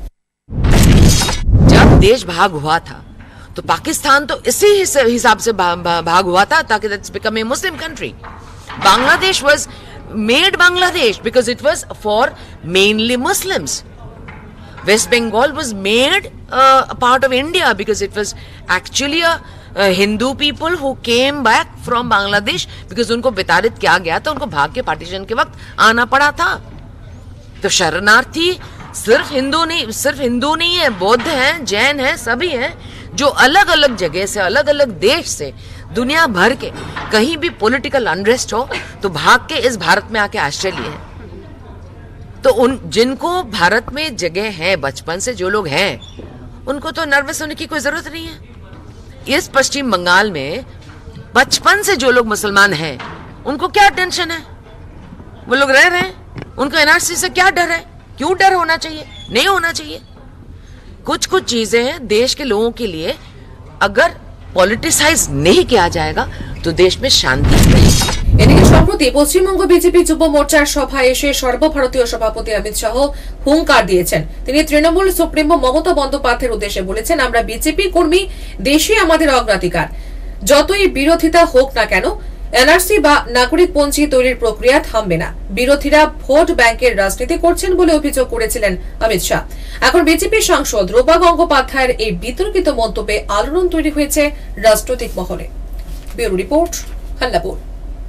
जब देश भाग हुआ था तो पाकिस्तान तो इसी हिसाब से भाग हुआ था ताकि that's become a Muslim country. Bangladesh was made Bangladesh because it was for mainly Muslims. West Bengal was made a part of India because it was actually a Hindu people who came back from Bangladesh because उनको विताड़ित किया गया था, उनको भाग के partition के वक्त आना पड़ा था। तो शरणार्थी सिर्फ हिंदू नहीं है, बौद्ध हैं, जैन हैं, सभी हैं जो अलग अलग जगह से, अलग अलग देश से, दुनिया भर के कहीं भी पॉलिटिकल अनरेस्ट हो तो भाग के इस भारत में आके आश्रय लिए हैं। तो उन जिनको भारत में जगह है बचपन से, जो लोग हैं उनको तो नर्वस होने की कोई जरूरत नहीं है। इस पश्चिम बंगाल में बचपन से जो लोग मुसलमान हैं उनको क्या टेंशन है? वो लोग रह रहे हैं, उनको एनआरसी से क्या डर है? क्यों डर होना चाहिए? नहीं होना चाहिए। कुछ कुछ चीजें हैं देश के लोगों के लिए, अगर पॉलिटिसाइज नहीं किया जाएगा तो देश में शांति रहेगी। এদিকে সম্প্রতি পশ্চিমবঙ্গ বিজেপি যুব মোর্চার সভায় এসে সর্বভারতীয় সভাপতি অমিত শাহ হুঙ্কার দিয়েছেন। তিনি তৃণমূল সুপ্রিমো মমতা বন্দ্যোপাধ্যায়ের উদ্দেশ্যে বলেছেন, আমরা বিজেপি কর্মী, দেশে আমাদের অগ্রাধিকার। যতই বিরোধিতা হোক না কেন, এনআরসি বা নাগরিক পঞ্জি তৈরির প্রক্রিয়া থামবে না। বিরোধীরা ভোট ব্যাংকের রাজনীতি করছেন বলে অভিযোগ করেছিলেন অমিত শাহ। এখন বিজেপি সাংসদ রূপা গঙ্গোপাধ্যায়ের এই বিতর্কিত মন্তব্যে আলোড়ন তৈরি হয়েছে রাজনৈতিক মহলে। Bureau report, হাল্লাপুর।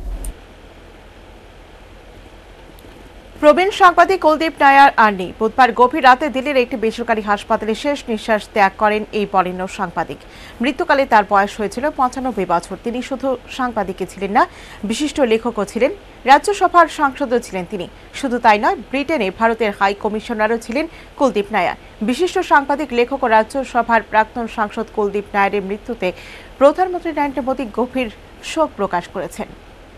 প্রবীণ সাংবাদিক কুলদীপ নায়ার আর নেই। বুধবার গভীর রাতে দিল্লির একটি বেসরকারি হাসপাতালে শেষ নিঃশ্বাস ত্যাগ করেন এই বরেণ্য সাংবাদিক। মৃত্যুকালে তার বয়স হয়েছিল 95 বছর। তিনি শুধু সাংবাদিকই ছিলেন না, বিশিষ্ট লেখকও ছিলেন, রাজ্যসভার সাংসদও ছিলেন তিনি। শুধু তাই নয়, ব্রিটেনে ভারতের হাই কমিশনারও ছিলেন কুলদীপ নায়ার। বিশিষ্ট সাংবাদিক, লেখক ও রাজ্যসভার প্রাক্তন সাংসদ কুলদীপ নায়ারের মৃত্যুতে প্রধানমন্ত্রী নরেন্দ্র মোদী গভীর শোক প্রকাশ করেছেন।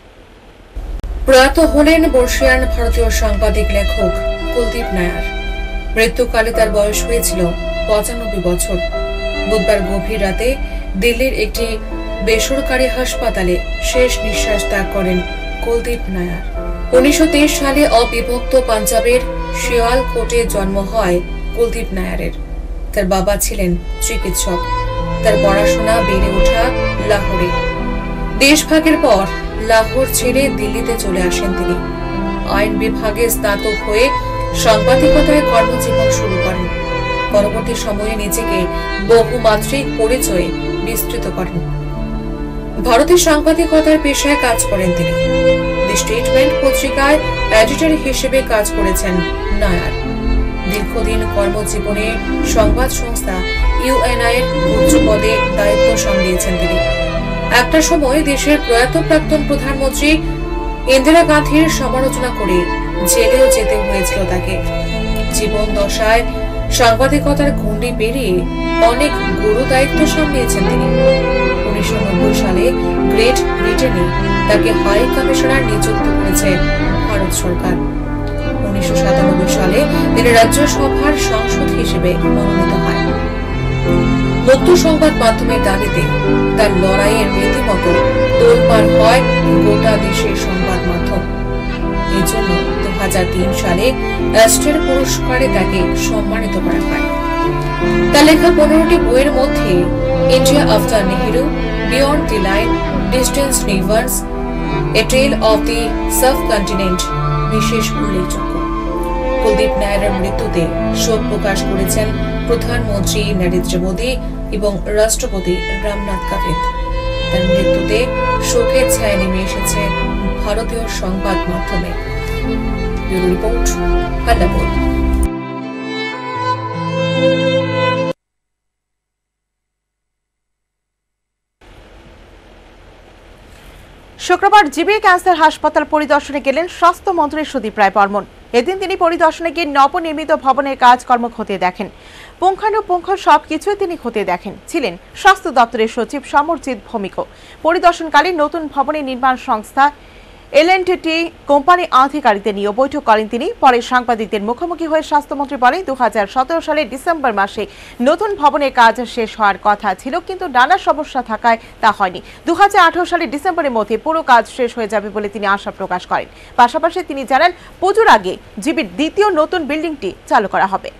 প্রয়াত হলেন বর্ষিয়ান ভারতীয় সাংবাদিক লেখক কুলদীপ নায়ার। মৃত্যুকালে তার বয়স হয়েছিল 95 বছর। বুধবার গভীর রাতে দিল্লির একটি বেসরকারি হাসপাতালে শেষ নিঃশ্বাস ত্যাগ করেন কুলদীপ নায়ার। 1923 সালে অবিভক্ত পাঞ্জাবের শিয়ালকোটে জন্ম হয় কুলদীপ নায়ারের। তার বাবা ছিলেন চিকিৎসক। তার পড়াশোনা বেড়ে ওঠা লাহোরে। দেশভাগের পর লাহোর ছেড়ে দিল্লিতে চলে আসেন তিনি। আইন বিভাগে স্নাতক হয়ে সাংবাদিকতায় কর্মজীবন শুরু করেন। পরবর্তী সময়ে নিজেকে বহুমাত্রিক পরিচয়ে বিস্তৃত করেন। ভারতের সাংবাদিকতার পেশায় কাজ করেন তিনি। দি স্টেটমেন্ট পত্রিকায় এডিটর হিসেবে কাজ করেছেন নায়ার। দীর্ঘদিন কর্মজীবনে সংবাদ সংস্থা ইউএনআই এর উচ্চ পদে দায়িত্ব সামলিয়েছেন তিনি। একটা সময় দেশের প্রয়াত প্রাক্তন প্রধানমন্ত্রী ইন্দিরা গান্ধীর সমালোচনা করে জেলেও যেতে হয়েছিল তাকে। জীবন দশায় সাংবাদিকতার গণ্ডি পেরিয়ে অনেক গুরু দায়িত্ব সামলিয়েছেন তিনি। 1990 সালে গ্রেট ব্রিটেনে তাকে হাই কমিশনার নিযুক্ত করেছে ভারত সরকার। 1997 সালে তিনি রাজ্যসভার সাংসদ হিসেবে মনোনীত হয়। মুক্ত সংবাদ মাধ্যমের দাবিতে তার লড়াইয়ের রীতিমতো তোলপাড় হয় গোটা দেশের সংবাদ মাধ্যম। এই জন্য 2003 সালে অ্যাস্টের পুরস্কারে তাকে সম্মানিত করা হয়। তার লেখা 15টি বইয়ের মধ্যে India after Nehru, beyond the line, distant neighbours, a tale of the subcontinent বিশেষ উল্লেখযোগ্য। কুলদীপ নায়ারের মৃত্যুতে শোক প্রকাশ করেছেন প্রধানমন্ত্রী নরেন্দ্র মোদী এবং রাষ্ট্রপতি রামনাথ কোবিন্দ। তার মৃত্যুতে শোকের ছায়া নেমে এসেছে ভারতীয় সংবাদ মাধ্যমে। Bureau report, Hallapur. শুক্রবার জিবি ক্যান্সার হাসপাতাল পরিদর্শনে গেলেন স্বাস্থ্যমন্ত্রী সুদীপ রায় বর্মন। এদিন তিনি পরিদর্শনে গিয়ে নবনির্মিত ভবনের কাজকর্ম খতিয়ে দেখেন। পুঙ্খানুপুঙ্খ সবকিছুই তিনি খতিয়ে দেখেন। ছিলেন স্বাস্থ্য দপ্তরের সচিব সমরজিৎ ভৌমিকও। পরিদর্শনকালে নতুন ভবনের নির্মাণ সংস্থা এলএনটি কোম্পানি আধিকারিকদের নিয়ে বৈঠক করেন তিনি। পরে সাংবাদিকদের মুখোমুখি হয়ে স্বাস্থ্যমন্ত্রী বলেন, 2017 সালের ডিসেম্বর মাসে নতুন ভবনের কাজ শেষ হওয়ার কথা ছিল, কিন্তু নানা সমস্যা থাকায় তা হয়নি। 2018 সালের ডিসেম্বরের মধ্যে পুরো কাজ শেষ হয়ে যাবে বলে তিনি আশা প্রকাশ করেন। পাশাপাশি তিনি জানান, পুজোর আগে জিবির দ্বিতীয় নতুন বিল্ডিংটি চালু করা হবে।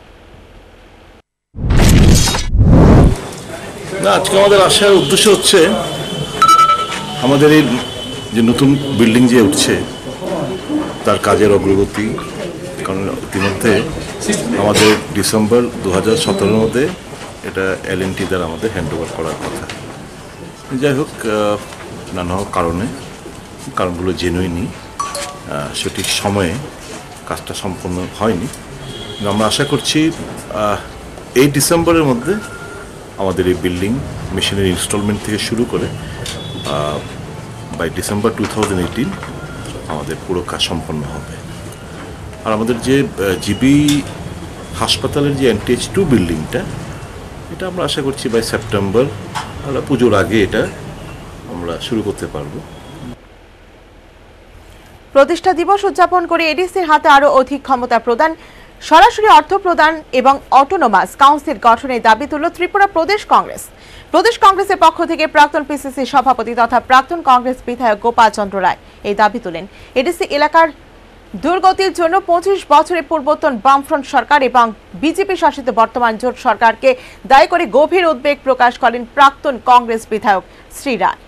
আজকে আমাদের আসার উদ্দেশ্য হচ্ছে আমাদের এই যে নতুন বিল্ডিং যে উঠছে তার কাজের অগ্রগতি, কারণ ইতিমধ্যে আমাদের ডিসেম্বর 2017 মধ্যে এটা এলএনটি দ্বারা আমাদের হ্যান্ড ওভার করার কথা। যাই হোক, নানা কারণগুলো জেনুইনই সঠিক সময়ে কাজটা সম্পন্ন হয়নি। আমরা আশা করছি এই ডিসেম্বরের মধ্যে আমাদের এই বিল্ডিং মেশিনের ইনস্টলমেন্ট থেকে শুরু করে বাই ডিসেম্বর 2018 আমাদের পুরো কাজ সম্পন্ন হবে। আর আমাদের যে জিবি হাসপাতালের যে NTH2 বিল্ডিংটা, এটা আমরা আশা করছি বাই সেপ্টেম্বর, আমরা পুজোর আগে এটা আমরা শুরু করতে পারবো। প্রতিষ্ঠা দিবস উদযাপন করে এডিসির হাতে আরো অধিক ক্ষমতা প্রদান, সরাসরি অর্থ প্রদান এবং অটোনোমাস কাউন্সিল গঠনের দাবি তুলল ত্রিপুরা প্রদেশ কংগ্রেস। প্রদেশ কংগ্রেসের পক্ষ থেকে প্রাক্তন পিসিসি সভাপতি তথা প্রাক্তন কংগ্রেস বিধায়ক গোপাল চন্দ্র রায় এই দাবি তোলেন। এডিসি এলাকার দুর্গতির জন্য 25 বছরের পূর্বতন বামফ্রন্ট সরকার এবং বিজেপি শাসিত বর্তমান জোট সরকারকে দায়ী করে গভীর উদ্বেগ প্রকাশ করেন প্রাক্তন কংগ্রেস বিধায়ক শ্রী রায়।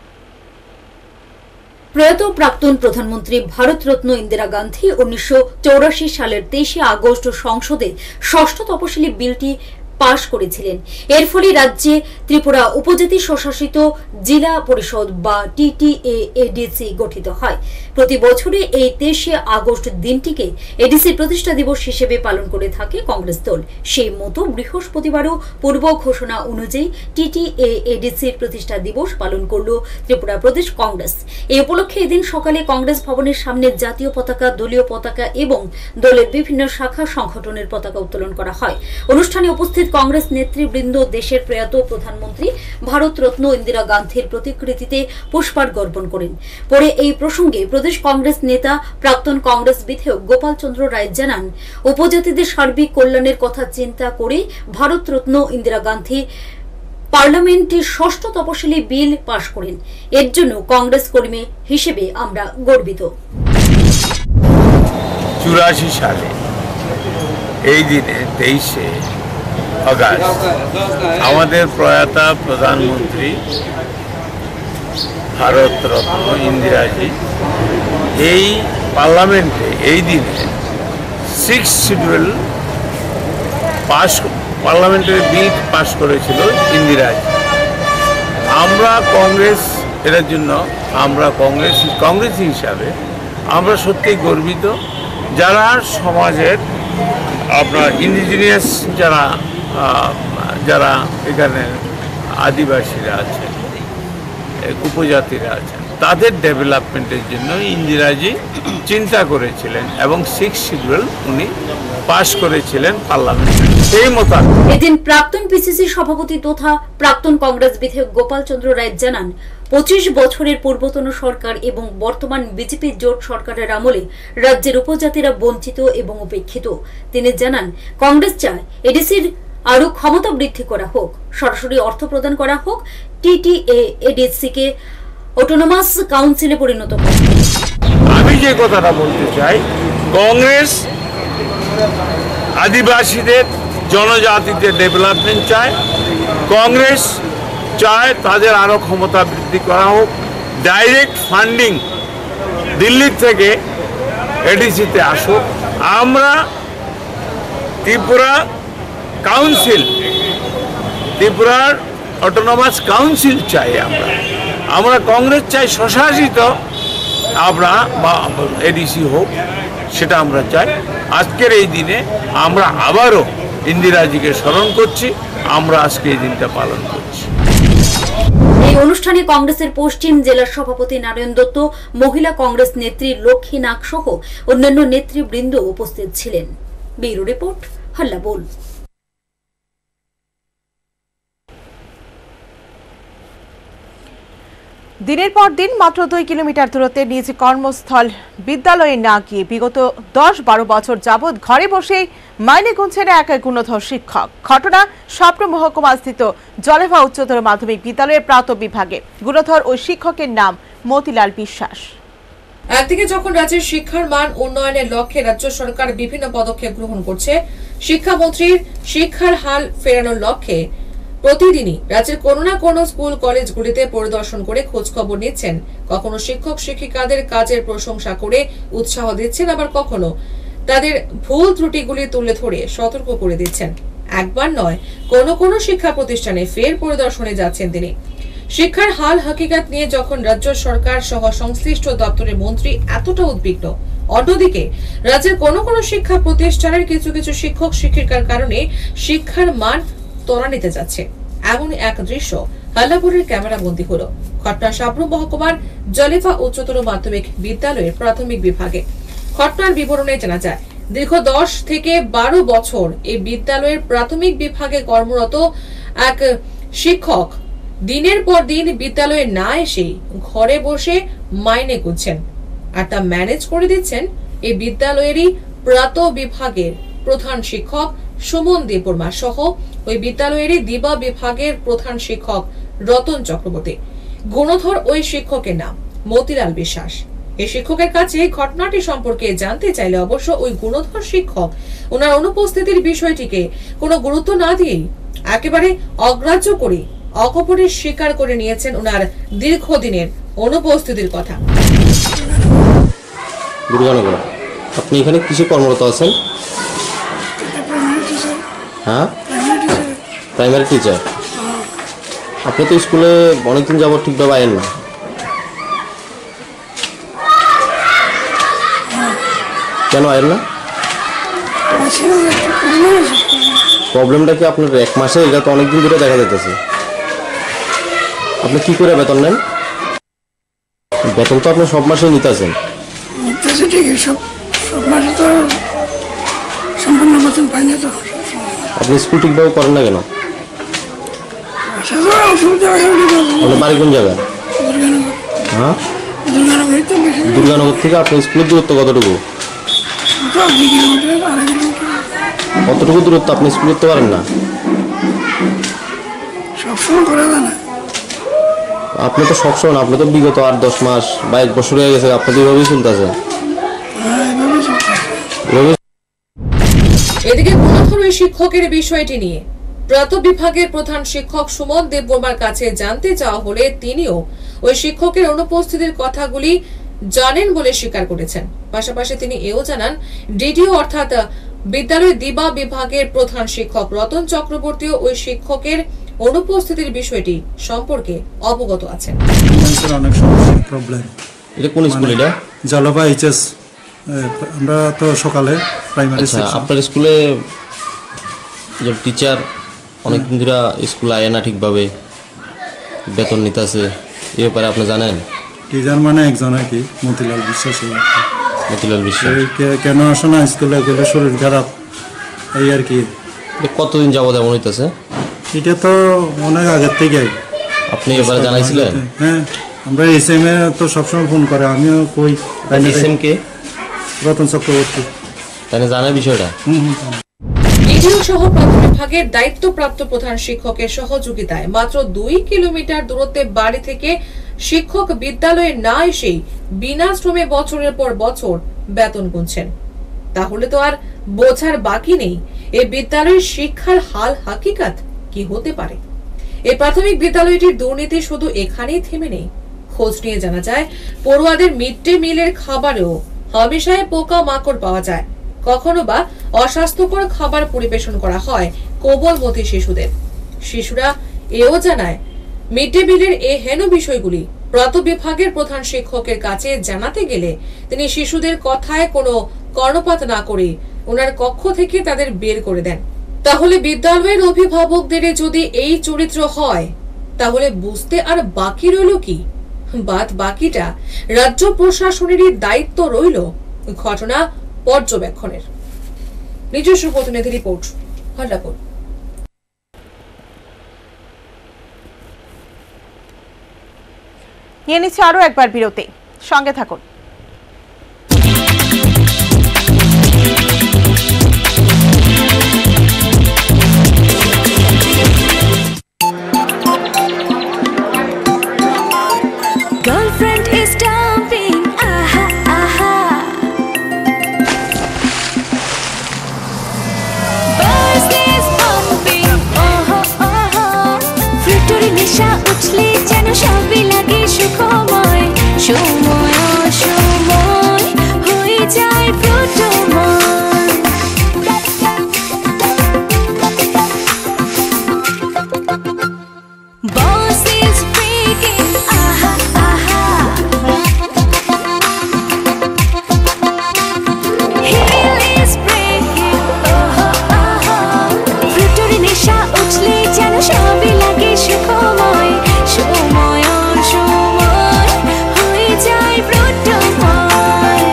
প্রয়াত প্রাক্তন প্রধানমন্ত্রী ভারতরত্ন ইন্দিরা গান্ধী 1984 সালের 23 আগস্ট সংসদে ষষ্ঠ তপশিলি বিলটি পাশ করেছিলেন। এর ফলে রাজ্যে ত্রিপুরা উপজাতি স্বশাসিত জেলা পরিষদ বা TTAADC গঠিত হয়। প্রতি বছরে এই 23 আগস্ট দিনটিকে এডিসির প্রতিষ্ঠা দিবস হিসেবে পালন করে থাকে কংগ্রেস দল। সেই মতো বৃহস্পতিবারও পূর্ব ঘোষণা অনুযায়ী TTAADCর প্রতিষ্ঠা দিবস পালন করল ত্রিপুরা প্রদেশ কংগ্রেস। এই উপলক্ষে এদিন সকালে কংগ্রেস ভবনের সামনে জাতীয় পতাকা, দলীয় পতাকা এবং দলের বিভিন্ন শাখা সংগঠনের পতাকা উত্তোলন করা হয়। অনুষ্ঠানে উপস্থিত কংগ্রেস নেতৃবৃন্দ দেশের প্রয়াত প্রধানমন্ত্রী ভারতরত্ন ইন্দিরা গান্ধীর প্রতিকৃতিতে পুষ্পার্ঘ্য অর্পণ করেন। পরে এই প্রসঙ্গে প্রদেশ কংগ্রেস নেতা প্রাক্তন কংগ্রেস বিধায়ক গোপাল চন্দ্র রায় জানান, উপজাতিদের সার্বিক কল্যাণের কথা চিন্তা করে ভারতরত্ন ইন্দিরা গান্ধী পার্লামেন্টে ষষ্ঠ তপশিলি বিল পাশ করেন। এর জন্য কংগ্রেস কর্মী হিসেবে আমরা গর্বিত। 84 সালে এই দিনে 23 আগস্ট আমাদের প্রয়াত প্রধানমন্ত্রী ভারতরত্ন ইন্দিরাজি এই পার্লামেন্টে এই দিনে 6 শিডিউল পার্লামেন্টের বিল পাস করেছিল ইন্দিরাজি। আমরা কংগ্রেস এর জন্য আমরা কংগ্রেস হিসাবে আমরা সত্যি গর্বিত। যারা সমাজের আপনার ইন্ডিজিনিয়াস যারা এখানে আদিবাসীরা আছেন, উপজাতিরা আছেন, তাদের ডেভেলপমেন্টের জন্য ইন্দিরাজি চিন্তা করেছিলেন এবং 6 শিডিউল উনি পাশ করেছিলেন পার্লামেন্টে। এই মোতাবেক এদিন প্রাক্তন পিসিসি সভাপতি তথা প্রাক্তন কংগ্রেস বিধায়ক গোপাল চন্দ্র রায় জানান, 25 বছরের পূর্বতন সরকার এবং বর্তমান বিজেপি জোট সরকারের আমলে রাজ্যের উপজাতিরা বঞ্চিত এবং উপেক্ষিত। তিনি জানান, কংগ্রেস চায় এডিসির আরো ক্ষমতা বৃদ্ধি করা হোক, সরাসরি অর্থ প্রদান করা হোক, TTAADC-কে অটোনোমাস কাউন্সিলে পরিণত করা। আমি যে কথাটা বলতে চাই, কংগ্রেস আদিবাসীদের জনজাতিদের ডেভেলপমেন্ট চায়। কংগ্রেস চায় তাদের আরো ক্ষমতা বৃদ্ধি করা হোক। ডাইরেক্ট ফান্ডিং দিল্লি থেকে এডিসিতে আসুক। আমরা ত্রিপুরার অটোনোমাস কাউন্সিল চাই। আমরা কংগ্রেস চাই স্বশাসিত আমরা বা এডিসি হোক, সেটা আমরা চাই। আজকের এই দিনে আমরা আবারও ইন্দিরাজিকে স্মরণ করছি, আমরা আজকে এই দিনটা পালন করছি। এই অনুষ্ঠানে কংগ্রেসের পশ্চিম জেলার সভাপতি নারায়ণ দত্ত, মহিলা কংগ্রেস নেত্রী লক্ষ্মী নাগ সহ অন্যান্য নেতৃবৃন্দ উপস্থিত ছিলেন। ব্যুরো রিপোর্ট, হল্লা বল। দিনের পর দিন মাত্র 2 কিলোমিটার দূরত্বে নিজ কর্মস্থল বিদ্যালয়ে না গিয়ে বিগত 10-12 বছর যাবৎ ঘরে বসেই মাইনে গুনছেন এক গুণধর শিক্ষক। ঘটনা স্বপ্ন মহকুমাস্থিত জলেফা উচ্চতর মাধ্যমিক বিদ্যালয়ের প্রাতঃ বিভাগে। গুণধর ওই শিক্ষকের নাম মতিলাল বিশ্বাস। একদিকে যখন রাজ্যের শিক্ষার মান উন্নয়নের লক্ষ্যে রাজ্য সরকার বিভিন্ন পদক্ষেপ গ্রহণ করছে, শিক্ষামন্ত্রীর শিক্ষার হাল ফেরানোর লক্ষ্যে প্রতিদিনই রাজ্যের কোনো না কোনো স্কুল কলেজগুলিতে পরিদর্শন করে খোঁজ খবর নিচ্ছেন। কখনো শিক্ষক শিক্ষিকাদের কাজের প্রশংসা করে উৎসাহ দিচ্ছেন, আবার কখনো তাদের ভুল ত্রুটিগুলি তুলে ধরে সতর্ক করে দিচ্ছেন। একবার নয়, কোনো কোনো শিক্ষা প্রতিষ্ঠানে ফের পরিদর্শনে যাচ্ছেন তিনি। শিক্ষার হাল হাকিকাত নিয়ে যখন রাজ্য সরকার সহ সংশ্লিষ্ট দপ্তরের মন্ত্রী এতটা উদ্বিগ্ন, অন্যদিকে রাজ্যের কোনো কোনো শিক্ষা প্রতিষ্ঠানের কিছু কিছু শিক্ষক শিক্ষিকার কারণে শিক্ষার মান ত্বরান্বিত যাচ্ছে, এমন এক দৃশ্য হাল্লাপুরের ক্যামেরা বন্দী হলো। ঘটনা সাবরুম মহকুমার জলেফা উচ্চতর মাধ্যমিক বিদ্যালয়ের প্রাথমিক বিভাগে। ঘটনার বিবরণে জানা যায়, দীর্ঘ 10 থেকে 12 বছর এই বিদ্যালয়ের প্রাথমিক বিভাগে কর্মরত এক শিক্ষক দিনের পর দিন বিদ্যালয়ে না এসে ঘরে বসে মাইনে গুনছেন, আর তা ম্যানেজ করে দিচ্ছেন এই বিদ্যালয়েরই প্রাতঃ বিভাগের প্রধান শিক্ষক সুমন দেববর্মা সহ ওই বিদ্যালয়েরই দিবা বিভাগের প্রধান শিক্ষক রতন চক্রবর্তী। গুণধর ওই শিক্ষকের নাম মতিলাল বিশ্বাস। এই শিক্ষকের কাছে ঘটনাটি সম্পর্কে জানতে চাইলে অবশ্য ওই গুণধর শিক্ষক ওনার অনুপস্থিতির বিষয়টিকে কোনো গুরুত্ব না দিয়েই একেবারে অগ্রাহ্য করে অকপটে স্বীকার করে নিয়েছেন ওনার দীর্ঘদিনের অনুপস্থিতির কথা। আপনি এখানে কিসে কর্মরত আছেন? হ্যাঁ, প্রাইমারি টিচার। আপনি তো স্কুলে অনেকদিন যাবত ঠিকভাবে আয়েন না। কেন আয়েন না? প্রবলেমটা কি আপনার 1 মাসে? এটা তো অনেকদিন ধরে দেখা যাইতেছে। আপনি কি করে বেতন নেন? বেতন তো আপনি সব মাসে নিতেছেন। আপনি স্কুল ঠিকভাবে করেন না কেন? আপনার বাড়ি কোন জায়গায়? হ্যাঁ, দুর্গানগর থেকে আপনার স্কুলের দূরত্ব কতটুকু? কতটুকু দূরত্ব আপনি স্কুল করতে পারেন না? আপনি তো সবসময়, আপনি তো বিগত 8-10 মাস বা 1 বছর হয়ে গেছে, আপনি তো এইভাবেই চলতেছে। এদিকে গুণধর ওই শিক্ষকের বিষয়টি নিয়ে প্রাতঃ বিভাগের প্রধান শিক্ষক সুমন দেববর্মার কাছে জানতে চাওয়া হলে তিনিও ওই শিক্ষকের অনুপস্থিতির কথাগুলি জানেন বলে স্বীকার করেছেন। পাশাপাশি তিনি এও জানান, ডিডিও অর্থাৎ বিদ্যালয় দিবা বিভাগের প্রধান শিক্ষক রতন চক্রবর্তীও ওই শিক্ষকের অনুপস্থিতির বিষয়টি সম্পর্কে অবগত আছেন। অনেক সমস্যা, প্রবলেম। এটা কোন স্কুল? এটা জলবা এইচএস। আমরা তো সকালে প্রাইমারি সেকশন। আপনার স্কুলে যে টিচার অনেকদিন ধরে স্কুল আয় না ঠিকভাবে, বেতন নিতেছে, এই ব্যাপারে আপনি জানেন? টিচার মানে একজন আর কি, মতিলাল বিশ্বাস। মতিলাল বিশ্বাস কেন আসে না স্কুলে? গেলে শরীর খারাপ, এই আর কি। কতদিন যাবত এমন হইতেছে? এটা তো অনেক আগের থেকে। আপনি এবারে জানাইছিলেন? হ্যাঁ, আমরা এসএম এ তো সবসময় ফোন করে, আমিও কই। এসএম কে? রতন চক্রবর্তী। তাই জানে বিষয়টা? ডিডিও সহ প্রাথমিক বিভাগের দায়িত্বপ্রাপ্ত প্রধান শিক্ষকের সহযোগিতায় মাত্র 2 কিলোমিটার দূরত্বে বাড়ি থেকে শিক্ষক বিদ্যালয়ে না এসেই বিনা শ্রমে বছরের পর বছর বেতন গুনছেন। তাহলে তো আর বোঝার বাকি নেই এই বিদ্যালয়ের শিক্ষার হাল হাকিকাত কি হতে পারে। এই প্রাথমিক বিদ্যালয়টির দুর্নীতি শুধু এখানেই থেমে নেই। খোঁজ নিয়ে জানা যায়, পড়ুয়াদের মিড ডে মিলের খাবারেও হামেশায় পোকা মাকড় পাওয়া যায়। কখনো বা অস্বাস্থ্যকর খাবার পরিবেশন করা হয় কোমলমতি শিশুদের। শিশুরা এও জানায়, মিড ডে মিলের এই হেন বিষয়গুলি প্রাতঃ বিভাগের প্রধান শিক্ষকের কাছে জানাতে গেলে তিনি শিশুদের কথায় কোনো কর্ণপাত না করে ওনার কক্ষ থেকে তাদের বের করে দেন। তাহলে বিদ্যালয়ের অভিভাবকদের যদি এই চরিত্র হয়, তাহলে বুঝতে আর বাকি রইল কি? বাদ বাকিটা রাজ্য প্রশাসনেরই দায়িত্ব রইল ঘটনা পর্যবেক্ষণের। নিজস্ব প্রতিনিধি রিপোর্ট, হল্লাপুর। নিয়ে নিচ্ছে আরো একবার বিরতি, সঙ্গে থাকুন। Girlfriend is dumping, aha, aha. Buzz is pumping, oh, oh, oh. Fruitory nesha uchle jeno shobai lage sukhomoy. Shomoy, oh, shomoy, hoye jay fruitomoy. Boss is freaking, aha, aha. Heel is breaking, oh, oh, oh. Fruitory nesha uchle jeno shobai lage sukhomoy. Shomoy, oh, shomoy, hoye jay fruitomoy.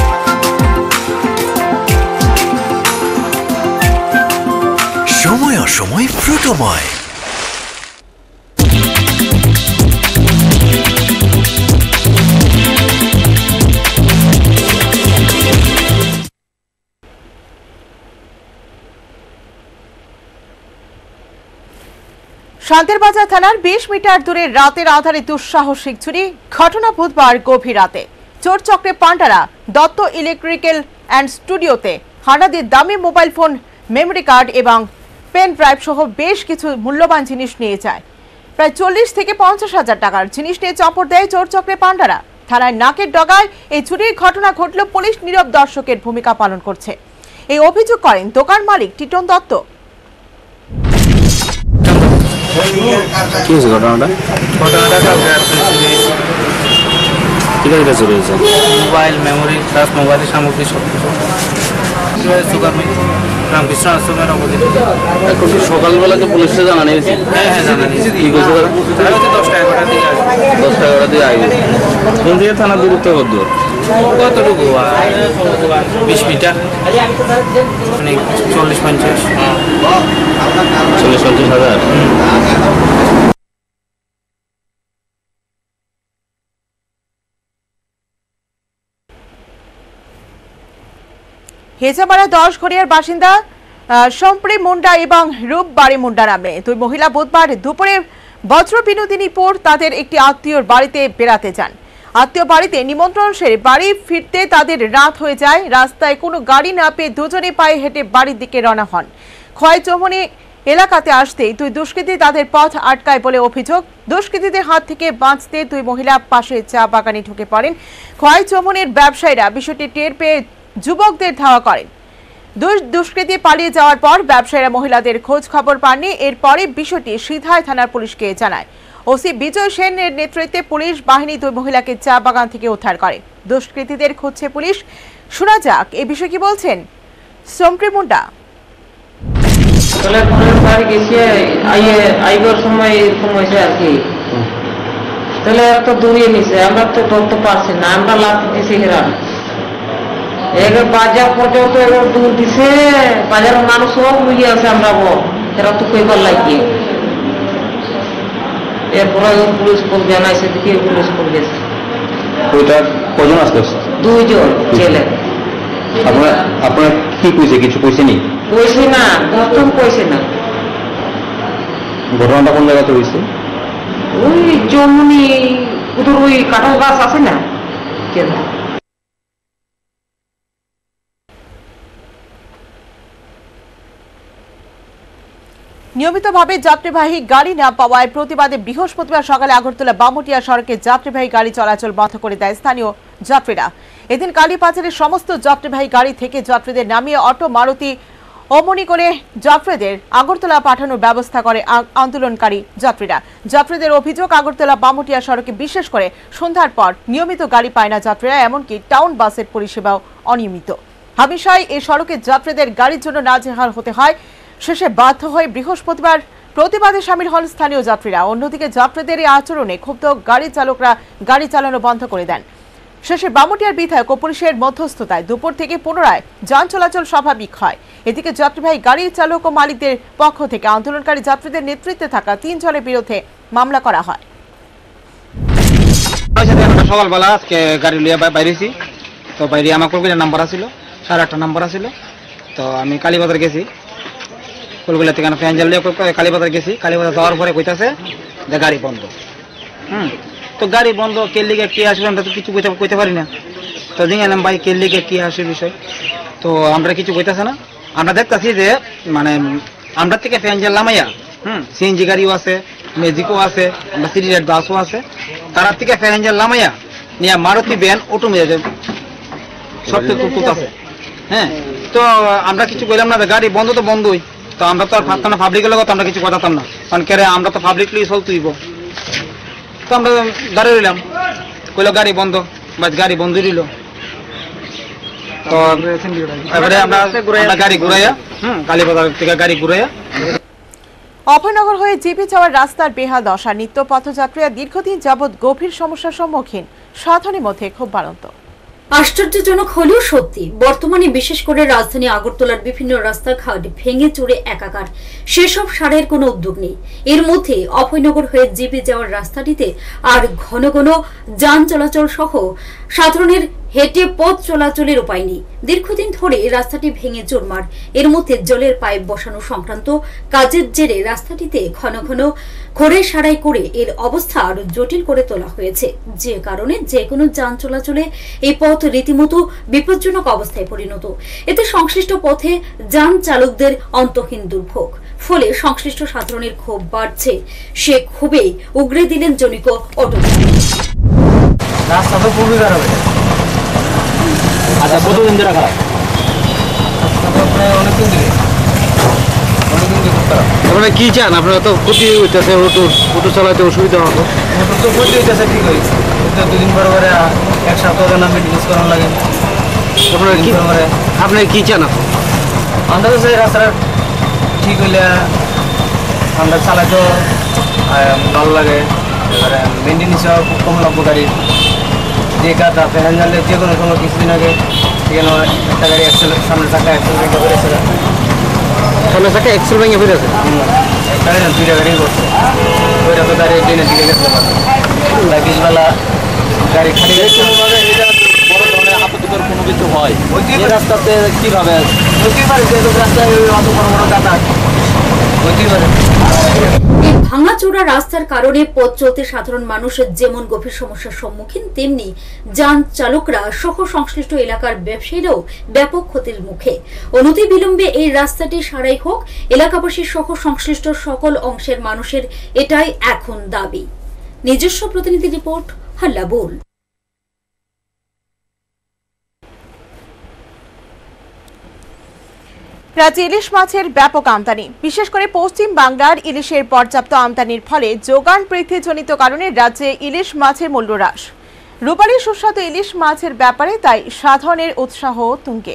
সময় অসময় ফ্রুটোময়। শান্তিরবাজার থানার 20 metre দূরে রাতের আধারে দুঃসাহসিক চুরি ঘটনা বুধবার গভীর রাতে। চোর চক্রে পান্ডারা দত্ত ইলেকট্রিক্যাল অ্যান্ড স্টুডিওতে হানা দিয়ে দামি মোবাইল ফোন, মেমোরি কার্ড এবং পেন ড্রাইভ সহ বেশ কিছু মূল্যবান জিনিস নিয়ে যায়। প্রায় 40 থেকে 50 হাজার টাকার জিনিস নিয়ে চম্পট দেয় চোর চক্রে পান্ডারা। থানায় নাকের ডগায় এই চুরির ঘটনা ঘটল, পুলিশ নীরব দর্শকের ভূমিকা পালন করছে। এই অভিযোগ করেন দোকান মালিক টিটন দত্ত। কি হয়েছে ঘটনাটা? চুরি হয়েছে মোবাইল, মেমোরি প্লাস মোবাইলের সামগ্রী সব কিছু রামকৃষ্ণ আশ্রমের অবস্থিত। সকালবেলা তো পুলিশে জানানি হয়েছে? হ্যাঁ হ্যাঁ জানানি। কি করছে তারা? তারা হচ্ছে 10-11টা দিয়ে আসবে। 10-11টা দিয়ে আসবে। কোন দিকে থানা দূরত্ব কত দূর? কতটুকু 20 মিটার, মানে 40-50 হাজার। হেজামারা 10 ঘড়িয়ার বাসিন্দা সম্প্রী মুন্ডা এবং রূপবাড়ি মুন্ডা নামে দুই মহিলা বুধবার দুপুরে বজ্র বিনোদিনীপুর তাদের একটি আত্মীয়র বাড়িতে বেড়াতে যান। আত্মীয় বাড়িতে নিমন্ত্রণ সেরে বাড়ি ফিরতে তাদের রাত হয়ে যায়। রাস্তায় কোনো গাড়ি না পেয়ে দুজনে পায়ে হেঁটে বাড়ির দিকে রওনা হন। খয়চমনি এলাকাতে আসতেই দুই দুষ্কৃতী তাদের পথ আটকায় বলে অভিযোগ। দুষ্কৃতীদের হাত থেকে বাঁচতে দুই মহিলা পাশে চা বাগানে ঢুকে পড়েন। খয়চমনির ব্যবসায়ীরা বিষয়টি টের পেয়ে যুবকদের ধাওয়া করেন। দুষ্কৃতী পালিয়ে যাওয়ার পর ব্যবসায়ীরা মহিলাদের খোঁজ খবর পাননি। এরপরে বিষয়টি সিধাই থানার পুলিশকে জানায়। ওসি বিজয় সেনের নেতৃত্বে পুলিশ বাহিনী দুই মহিলাকে চা বাগান থেকে উদ্ধার করে। দুষ্কৃতীদের খুঁজছে পুলিশ। শোনা যাক এই বিষয়ে কি বলছেন সম্প্রী মুন্ডা। বাড়ি গেছি আইবার সময় এরকম হয়েছে আর কি। তাহলে এত দূরিয়ে নিছে, আমরা তো ধরতে পারছি না, আমরা লাভ দিছি হেরা। এবার বাজার পর্যন্ত এবার দূর দিছে, বাজারের মানুষ সব মিলিয়ে আছে, আমরা এরা তো কইবার লাগিয়ে এরপরে পুলিশ কল জানাইছে, দেখি পুলিশ কল গেছে। ওইটা কজন আসলো? 2 জন ছেলে। আপনার কি কইছে? কিছু কইছে নি? কইছে না, প্রথম কইছে না। ঘটনাটা কোন জায়গাতে হয়েছে? ওই জমনি ওদের ওই কাঁঠাল গাছ আছে না কেন। নিয়মিতভাবে যাত্রীবাহী গাড়ি না পাওয়ায় প্রতিবাদে বৃহস্পতিবার সকালে আগরতলা বামুটিয়া সড়কে যাত্রীবাহী গাড়ি চলাচল বন্ধ করে দেয় স্থানীয় যাত্রীরা। এদিন কালীবাজারের সমস্ত যাত্রীবাহী গাড়ি থেকে যাত্রীদের নামিয়ে অটো, মারুতি অমনি করে যাত্রীদের আগরতলা পাঠানোর ব্যবস্থা করে আন্দোলনকারী যাত্রীরা। যাত্রীদের অভিযোগ, আগরতলা বামুটিয়া সড়কে বিশেষ করে সন্ধ্যার পর নিয়মিত গাড়ি পায় না যাত্রীরা, এমনকি টাউন বাসের পরিষেবাও অনিয়মিত। হামেশাই এই সড়কে যাত্রীদের গাড়ির জন্য নাজেহাল হতে হয়। শেষে বাধ্য হয়ে বৃহস্পতিবার প্রতিবাদে সামিল হন স্থানীয় যাত্রীরা। অন্যদিকে যাত্রীদের এই আচরণে ক্ষুব্ধ গাড়ি চালকরা গাড়ি চালানো বন্ধ করে দেন। শেষে বামুটিয়ার বিধায়ক ও পুলিশের মধ্যস্থতায় দুপুর থেকে পুনরায় যান চলাচল স্বাভাবিক হয়। এদিকে যাত্রীবাহী গাড়ি চালক ও মালিকদের পক্ষ থেকে আন্দোলনকারী যাত্রীদের নেতৃত্বে থাকা 3 জনের বিরুদ্ধে মামলা করা হয়। সকালবেলা আজকে গাড়ি লিয়ে বাইরেছি, তো বাইরে আমার কলকাতার নাম্বার আসছিল, 8:30 নাম্বার আসছিল। তো আমি কালীবাজার গেছি, কলকাতা থেকে ফ্যানজাল লিয়ে কালীবাজার গেছি। কালীবাজার যাওয়ার পরে কইতাছে যে গাড়ি বন্ধ। তো গাড়ি বন্ধ, কে লিগে কে আসবে আমরা তো কিছু কইতে পারি না। তো জিজ্ঞাসলাম ভাই কে লিগে কি আসে বিষয়, তো আমরা কিছু কইতাছে না। আমরা দেখতেছি যে মানে আমরা থেকে ফ্যানজাল নামাইয়া সিএনজি গাড়িও আছে, ম্যাজিকও আছে, আমরা সিটি রেড বাসও আছে, তার থেকে ফ্যানজাল নামাইয়া নিয়ে মারুতি ভ্যান অটোমেটিক সব তো তুলতেছে। তো আমরা কিছু কইলাম না, গাড়ি বন্ধ তো বন্ধই। তো আমরা তো আর পারতাম না, পাবলিকের লগত আমরা কিছু কথাতাম না, কারণ কে আমরা তো পাবলিকলি চলতেইব। তো আমরা দাঁড়িয়ে রইলাম, কইলো গাড়ি বন্ধ, বাস গাড়ি বন্ধ রইল। তো এবারে আমরা গাড়ি ঘুরাইয়া কালীবাজার থেকে গাড়ি ঘুরাইয়া অভয়নগর হয়ে জিপি যাওয়ার রাস্তার বেহাল দশা, নিত্য পথযাত্রীরা দীর্ঘদিন যাবৎ গভীর সমস্যার সম্মুখীন। সাধারণের মধ্যে খুব বাড়ন্ত। আশ্চর্যজনক হলেও সত্যি, বর্তমানে বিশেষ করে রাজধানী আগরতলার বিভিন্ন রাস্তাঘাট ভেঙে চুরে একাকার, সেসব সারাইয়ের কোনো উদ্যোগ নেই। এর মধ্যে অভয়নগর হয়ে জিপি যাওয়ার রাস্তাটিতে আর ঘন ঘন যান চলাচল সহ সাধারণের হেঁটে পথ চলাচলের উপায় নেই। দীর্ঘদিন ধরে রাস্তাটি ভেঙে চুরমার। এর মধ্যে জলের পাইপ বসানো সংক্রান্ত কাজের জেরে রাস্তাটিতে ঘন ঘন খড়ে সারাই করে এর অবস্থা আরো জটিল করে তোলা হয়েছে, যে কারণে যে কোনো যান চলাচলে এই পথ রীতিমতো বিপজ্জনক অবস্থায় পরিণত। এতে সংশ্লিষ্ট পথে যান চালকদের অন্তহীন দুর্ভোগ, ফলে সংশ্লিষ্ট সাধারণের ক্ষোভ বাড়ছে। সে ক্ষোভেই উগরে দিলেন জনিক অটো রাস্তা তো খুবই খারাপ। আচ্ছা, কতদিন ধরে খারাপ? অনেকদিন ধরে আপনারা কি চান? আপনারা তো ক্ষতি হইতেছে, অটো চালাতে অসুবিধা হবে। মোটর তো ক্ষতি হইতেছে, ঠিক হয়েছে, দুদিন পরে পরে 1 সপ্তাহ যেন মেনটেন্স করানো লাগে। আপনার কি চান? আমরা তো সেই রাস্তাটা ঠিক হইলে আমরা চালাইতেও ভালো লাগে, এবারে মেনটেন্সও খুব কম লাগবো গাড়ি। যে কাটা ফ্যান জানলে যে কোনো সময় কিছুদিন আগে এখানে একটা গাড়ি সামনের চাকা অ্যাক্সেল ভেঙে ফেলেছে, সামনের চাকা অ্যাক্সেল ভেঙে ফেলেছে, একটা গাড়ি না 2টা গাড়ি করছে। ওইটা তো গাড়ি ট্রেনের দিকে গেছে, বিশবেলা গাড়ি খালি বড় ধরনের আপত্তিকর কোনো কিছু হয় ওই রাস্তাতে কীভাবে হতেই পারে, যেহেতু রাস্তায় অত বড় বড় কাটা হতেই পারে। এই ভাঙাচোরা রাস্তার কারণে পথ চলতে সাধারণ মানুষের যেমন গভীর সমস্যার সম্মুখীন, তেমনি যান চালকরা সহ সংশ্লিষ্ট এলাকার ব্যবসায়ীরাও ব্যাপক ক্ষতির মুখে। অনতি বিলম্বে এই রাস্তাটি সারাই হোক, এলাকাবাসী সহ সংশ্লিষ্ট সকল অংশের মানুষের এটাই এখন দাবি। নিজস্ব প্রতিনিধি রিপোর্ট, হাল্লাবোল। রাজ্যে ইলিশ মাছের ব্যাপক আমদানি, বিশেষ করে পশ্চিম বাংলার ইলিশের পর্যাপ্ত আমদানির ফলে যোগান বৃদ্ধিজনিত কারণে রাজ্যে ইলিশ মাছের মূল্য হ্রাস। রূপালী সুস্বাদু ইলিশ মাছের ব্যাপারে তাই সাধারণের উৎসাহ তুঙ্গে।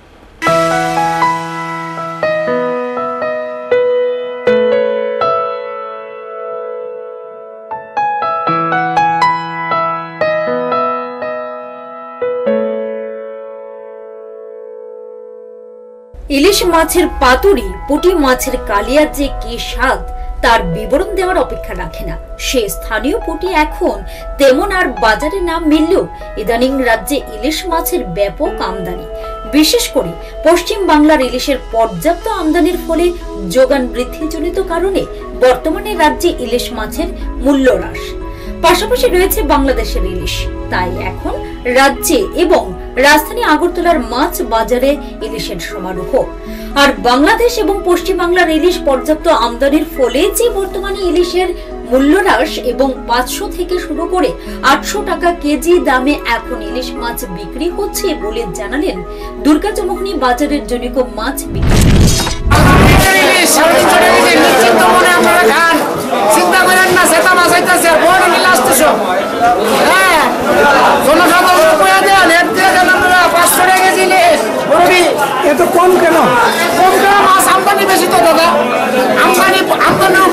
ইলিশ মাছের পাতুরি, পুঁটি মাছের কালিয়ার যে কি স্বাদ তার বিবরণ দেওয়ার অপেক্ষা রাখে না। সে স্থানীয় পুঁটি এখন তেমন আর বাজারে না মিললেও ইদানিং রাজ্যে ইলিশ মাছের ব্যাপক আমদানি। বিশেষ করে পশ্চিম বাংলার ইলিশের পর্যাপ্ত আমদানির ফলে যোগান বৃদ্ধিজনিত কারণে বর্তমানে রাজ্যে ইলিশ মাছের মূল্য হ্রাস। পাশাপাশি রয়েছে বাংলাদেশের ইলিশ, তাই এখন রাজ্যে এবং রাজধানী আগরতলার মাছ বাজারে ইলিশের সমারোহ। আর বাংলাদেশ এবং পশ্চিম বাংলার ইলিশ পর্যাপ্ত আমদানির ফলে যে বর্তমানে ইলিশের মূল্য হ্রাস এবং 500 থেকে শুরু করে 800 টাকা কেজি দামে এখন ইলিশ মাছ বিক্রি হচ্ছে বলে জানালেন দুর্গাচমোহনী বাজারের জনিক মাছ বিক্রি। চিন্তা করেন না, সেটা মাছ আইতেছে বড় মিলে আসতেছ। হ্যাঁ, জনসাধারণ কয়া দেন, এর দিয়ে দেন আপনারা 500 টাকা কেজি ইলিশ। এত কম কেন? কম কেন? মাছ আমদানি বেশি তো দাদা, আমদানিও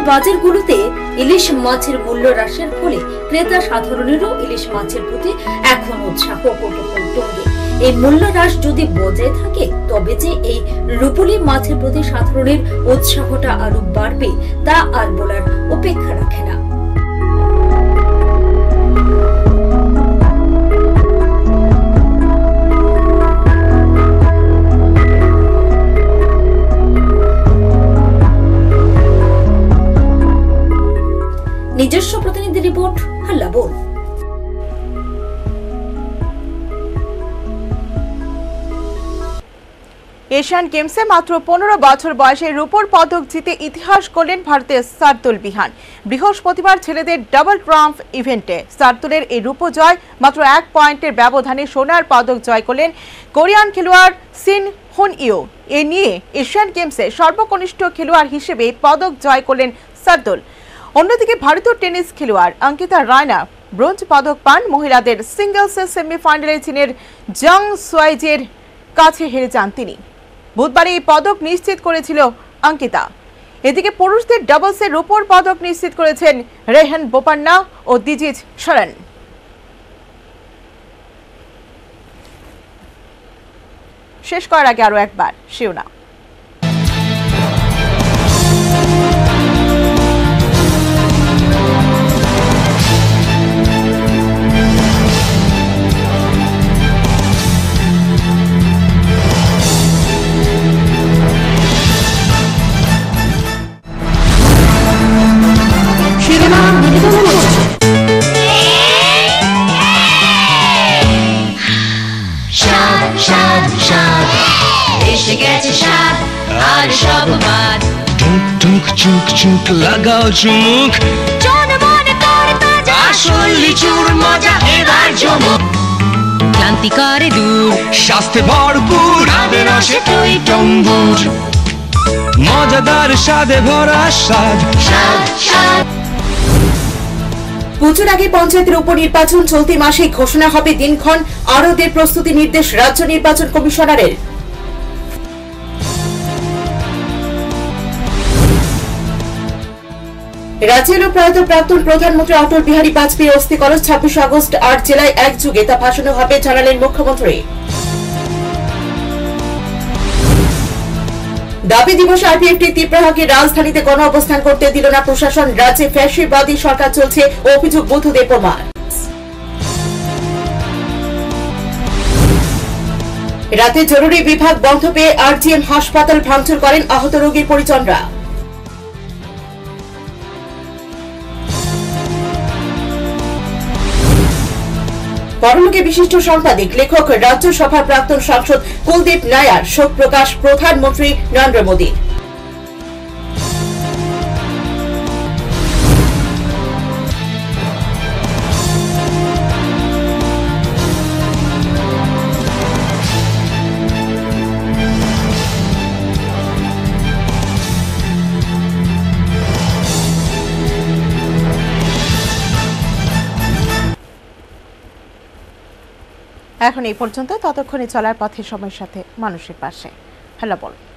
বাজারগুলোতে ইলিশ মাছের মূল্য হ্রাসের ফলে ক্রেতা সাধারণেরও ইলিশ মাছের প্রতি এখন উৎসাহ কৌতূহল তুঙ্গে। এই মূল্য হ্রাস যদি বজায় থাকে তবে যে এই রূপোলী মাছের প্রতি সাধারণের উৎসাহটা আরো বাড়বে তা আর বলার অপেক্ষা রাখে না। নিজস্ব প্রতিনিধি রিপোর্ট, হাল্লা বল। এশিয়ান গেমসে মাত্র 15 বছর বয়সে রূপোর পদক জিতে ইতিহাস করলেন ভারতের শার্দুল বিহান। বৃহস্পতিবার ছেলেদের ডাবল ট্রাম্প ইভেন্টে শার্দুলের এই রূপো জয় মাত্র 1 পয়েন্টের ব্যবধানে সোনার পদক জয় করলেন কোরিয়ান খেলোয়াড় সিন হুন ইও। এ নিয়ে এশিয়ান গেমসে সর্বকনিষ্ঠ খেলোয়াড় হিসেবে পদক জয় করলেন শার্দুল। অন্যদিকে ভারতীয় টেনিস খেলোয়াড় অঙ্কিতা রায়না ব্রোঞ্জ পদক পান। মহিলাদের সিঙ্গলসের সেমিফাইনালে চীনের জাং সুয়াইজের কাছে হেরে যান তিনি। বুধবার এই পদক নিশ্চিত করেছিল অঙ্কিতা। এদিকে পুরুষদের ডাবলসের রূপোর পদক নিশ্চিত করেছেন রেহান বোপান্না ও দিজিজ শরণ। শেষ করার আগে আরো একবার শিরোনাম। চুক লাগাও চুমুক আসল লিচুর মজা এবার জমুক ক্লান্তি করে দূর স্বাস্থ্যে ভরপুর আদে রসে টই টম্বুর মজাদার স্বাদে ভরা স্বাদ পুজোর আগে পঞ্চায়েতের উপনির্বাচন চলতি মাসে ঘোষণা হবে দিনক্ষণ। আরোদের প্রস্তুতি নির্দেশ রাজ্য নির্বাচন কমিশনারের। রাজ্যে এলো প্রয়াত প্রাক্তন প্রধানমন্ত্রী অটল বিহারী বাজপেয়ীর অস্থি কলস। 26 আগস্ট 8 জেলায় একযুগে তা ভাসানো হবে জানালেন মুখ্যমন্ত্রী। দাবি দিবসে আরপিএফটি তীব্রহাকে রাজধানীতে গণ অবস্থান করতে দিল না প্রশাসন। রাজ্যে ফ্যাসিবাদী সরকার চলছে, অভিযোগ বুদ্ধদেব প্রমাণ। রাতে জরুরি বিভাগ বন্ধ পেয়ে আরজিএম হাসপাতাল ভাঙচুর করেন আহত রোগীর পরিজনরা। পরলোকে বিশিষ্ট সাংবাদিক লেখক রাজ্যসভার প্রাক্তন সাংসদ কুলদীপ নায়ার শোক প্রকাশ প্রধানমন্ত্রী নরেন্দ্র মোদীর। এখন এই পর্যন্ত। ততক্ষণে চলার পথে সময়ের সাথে মানুষের পাশে। হ্যালো বল।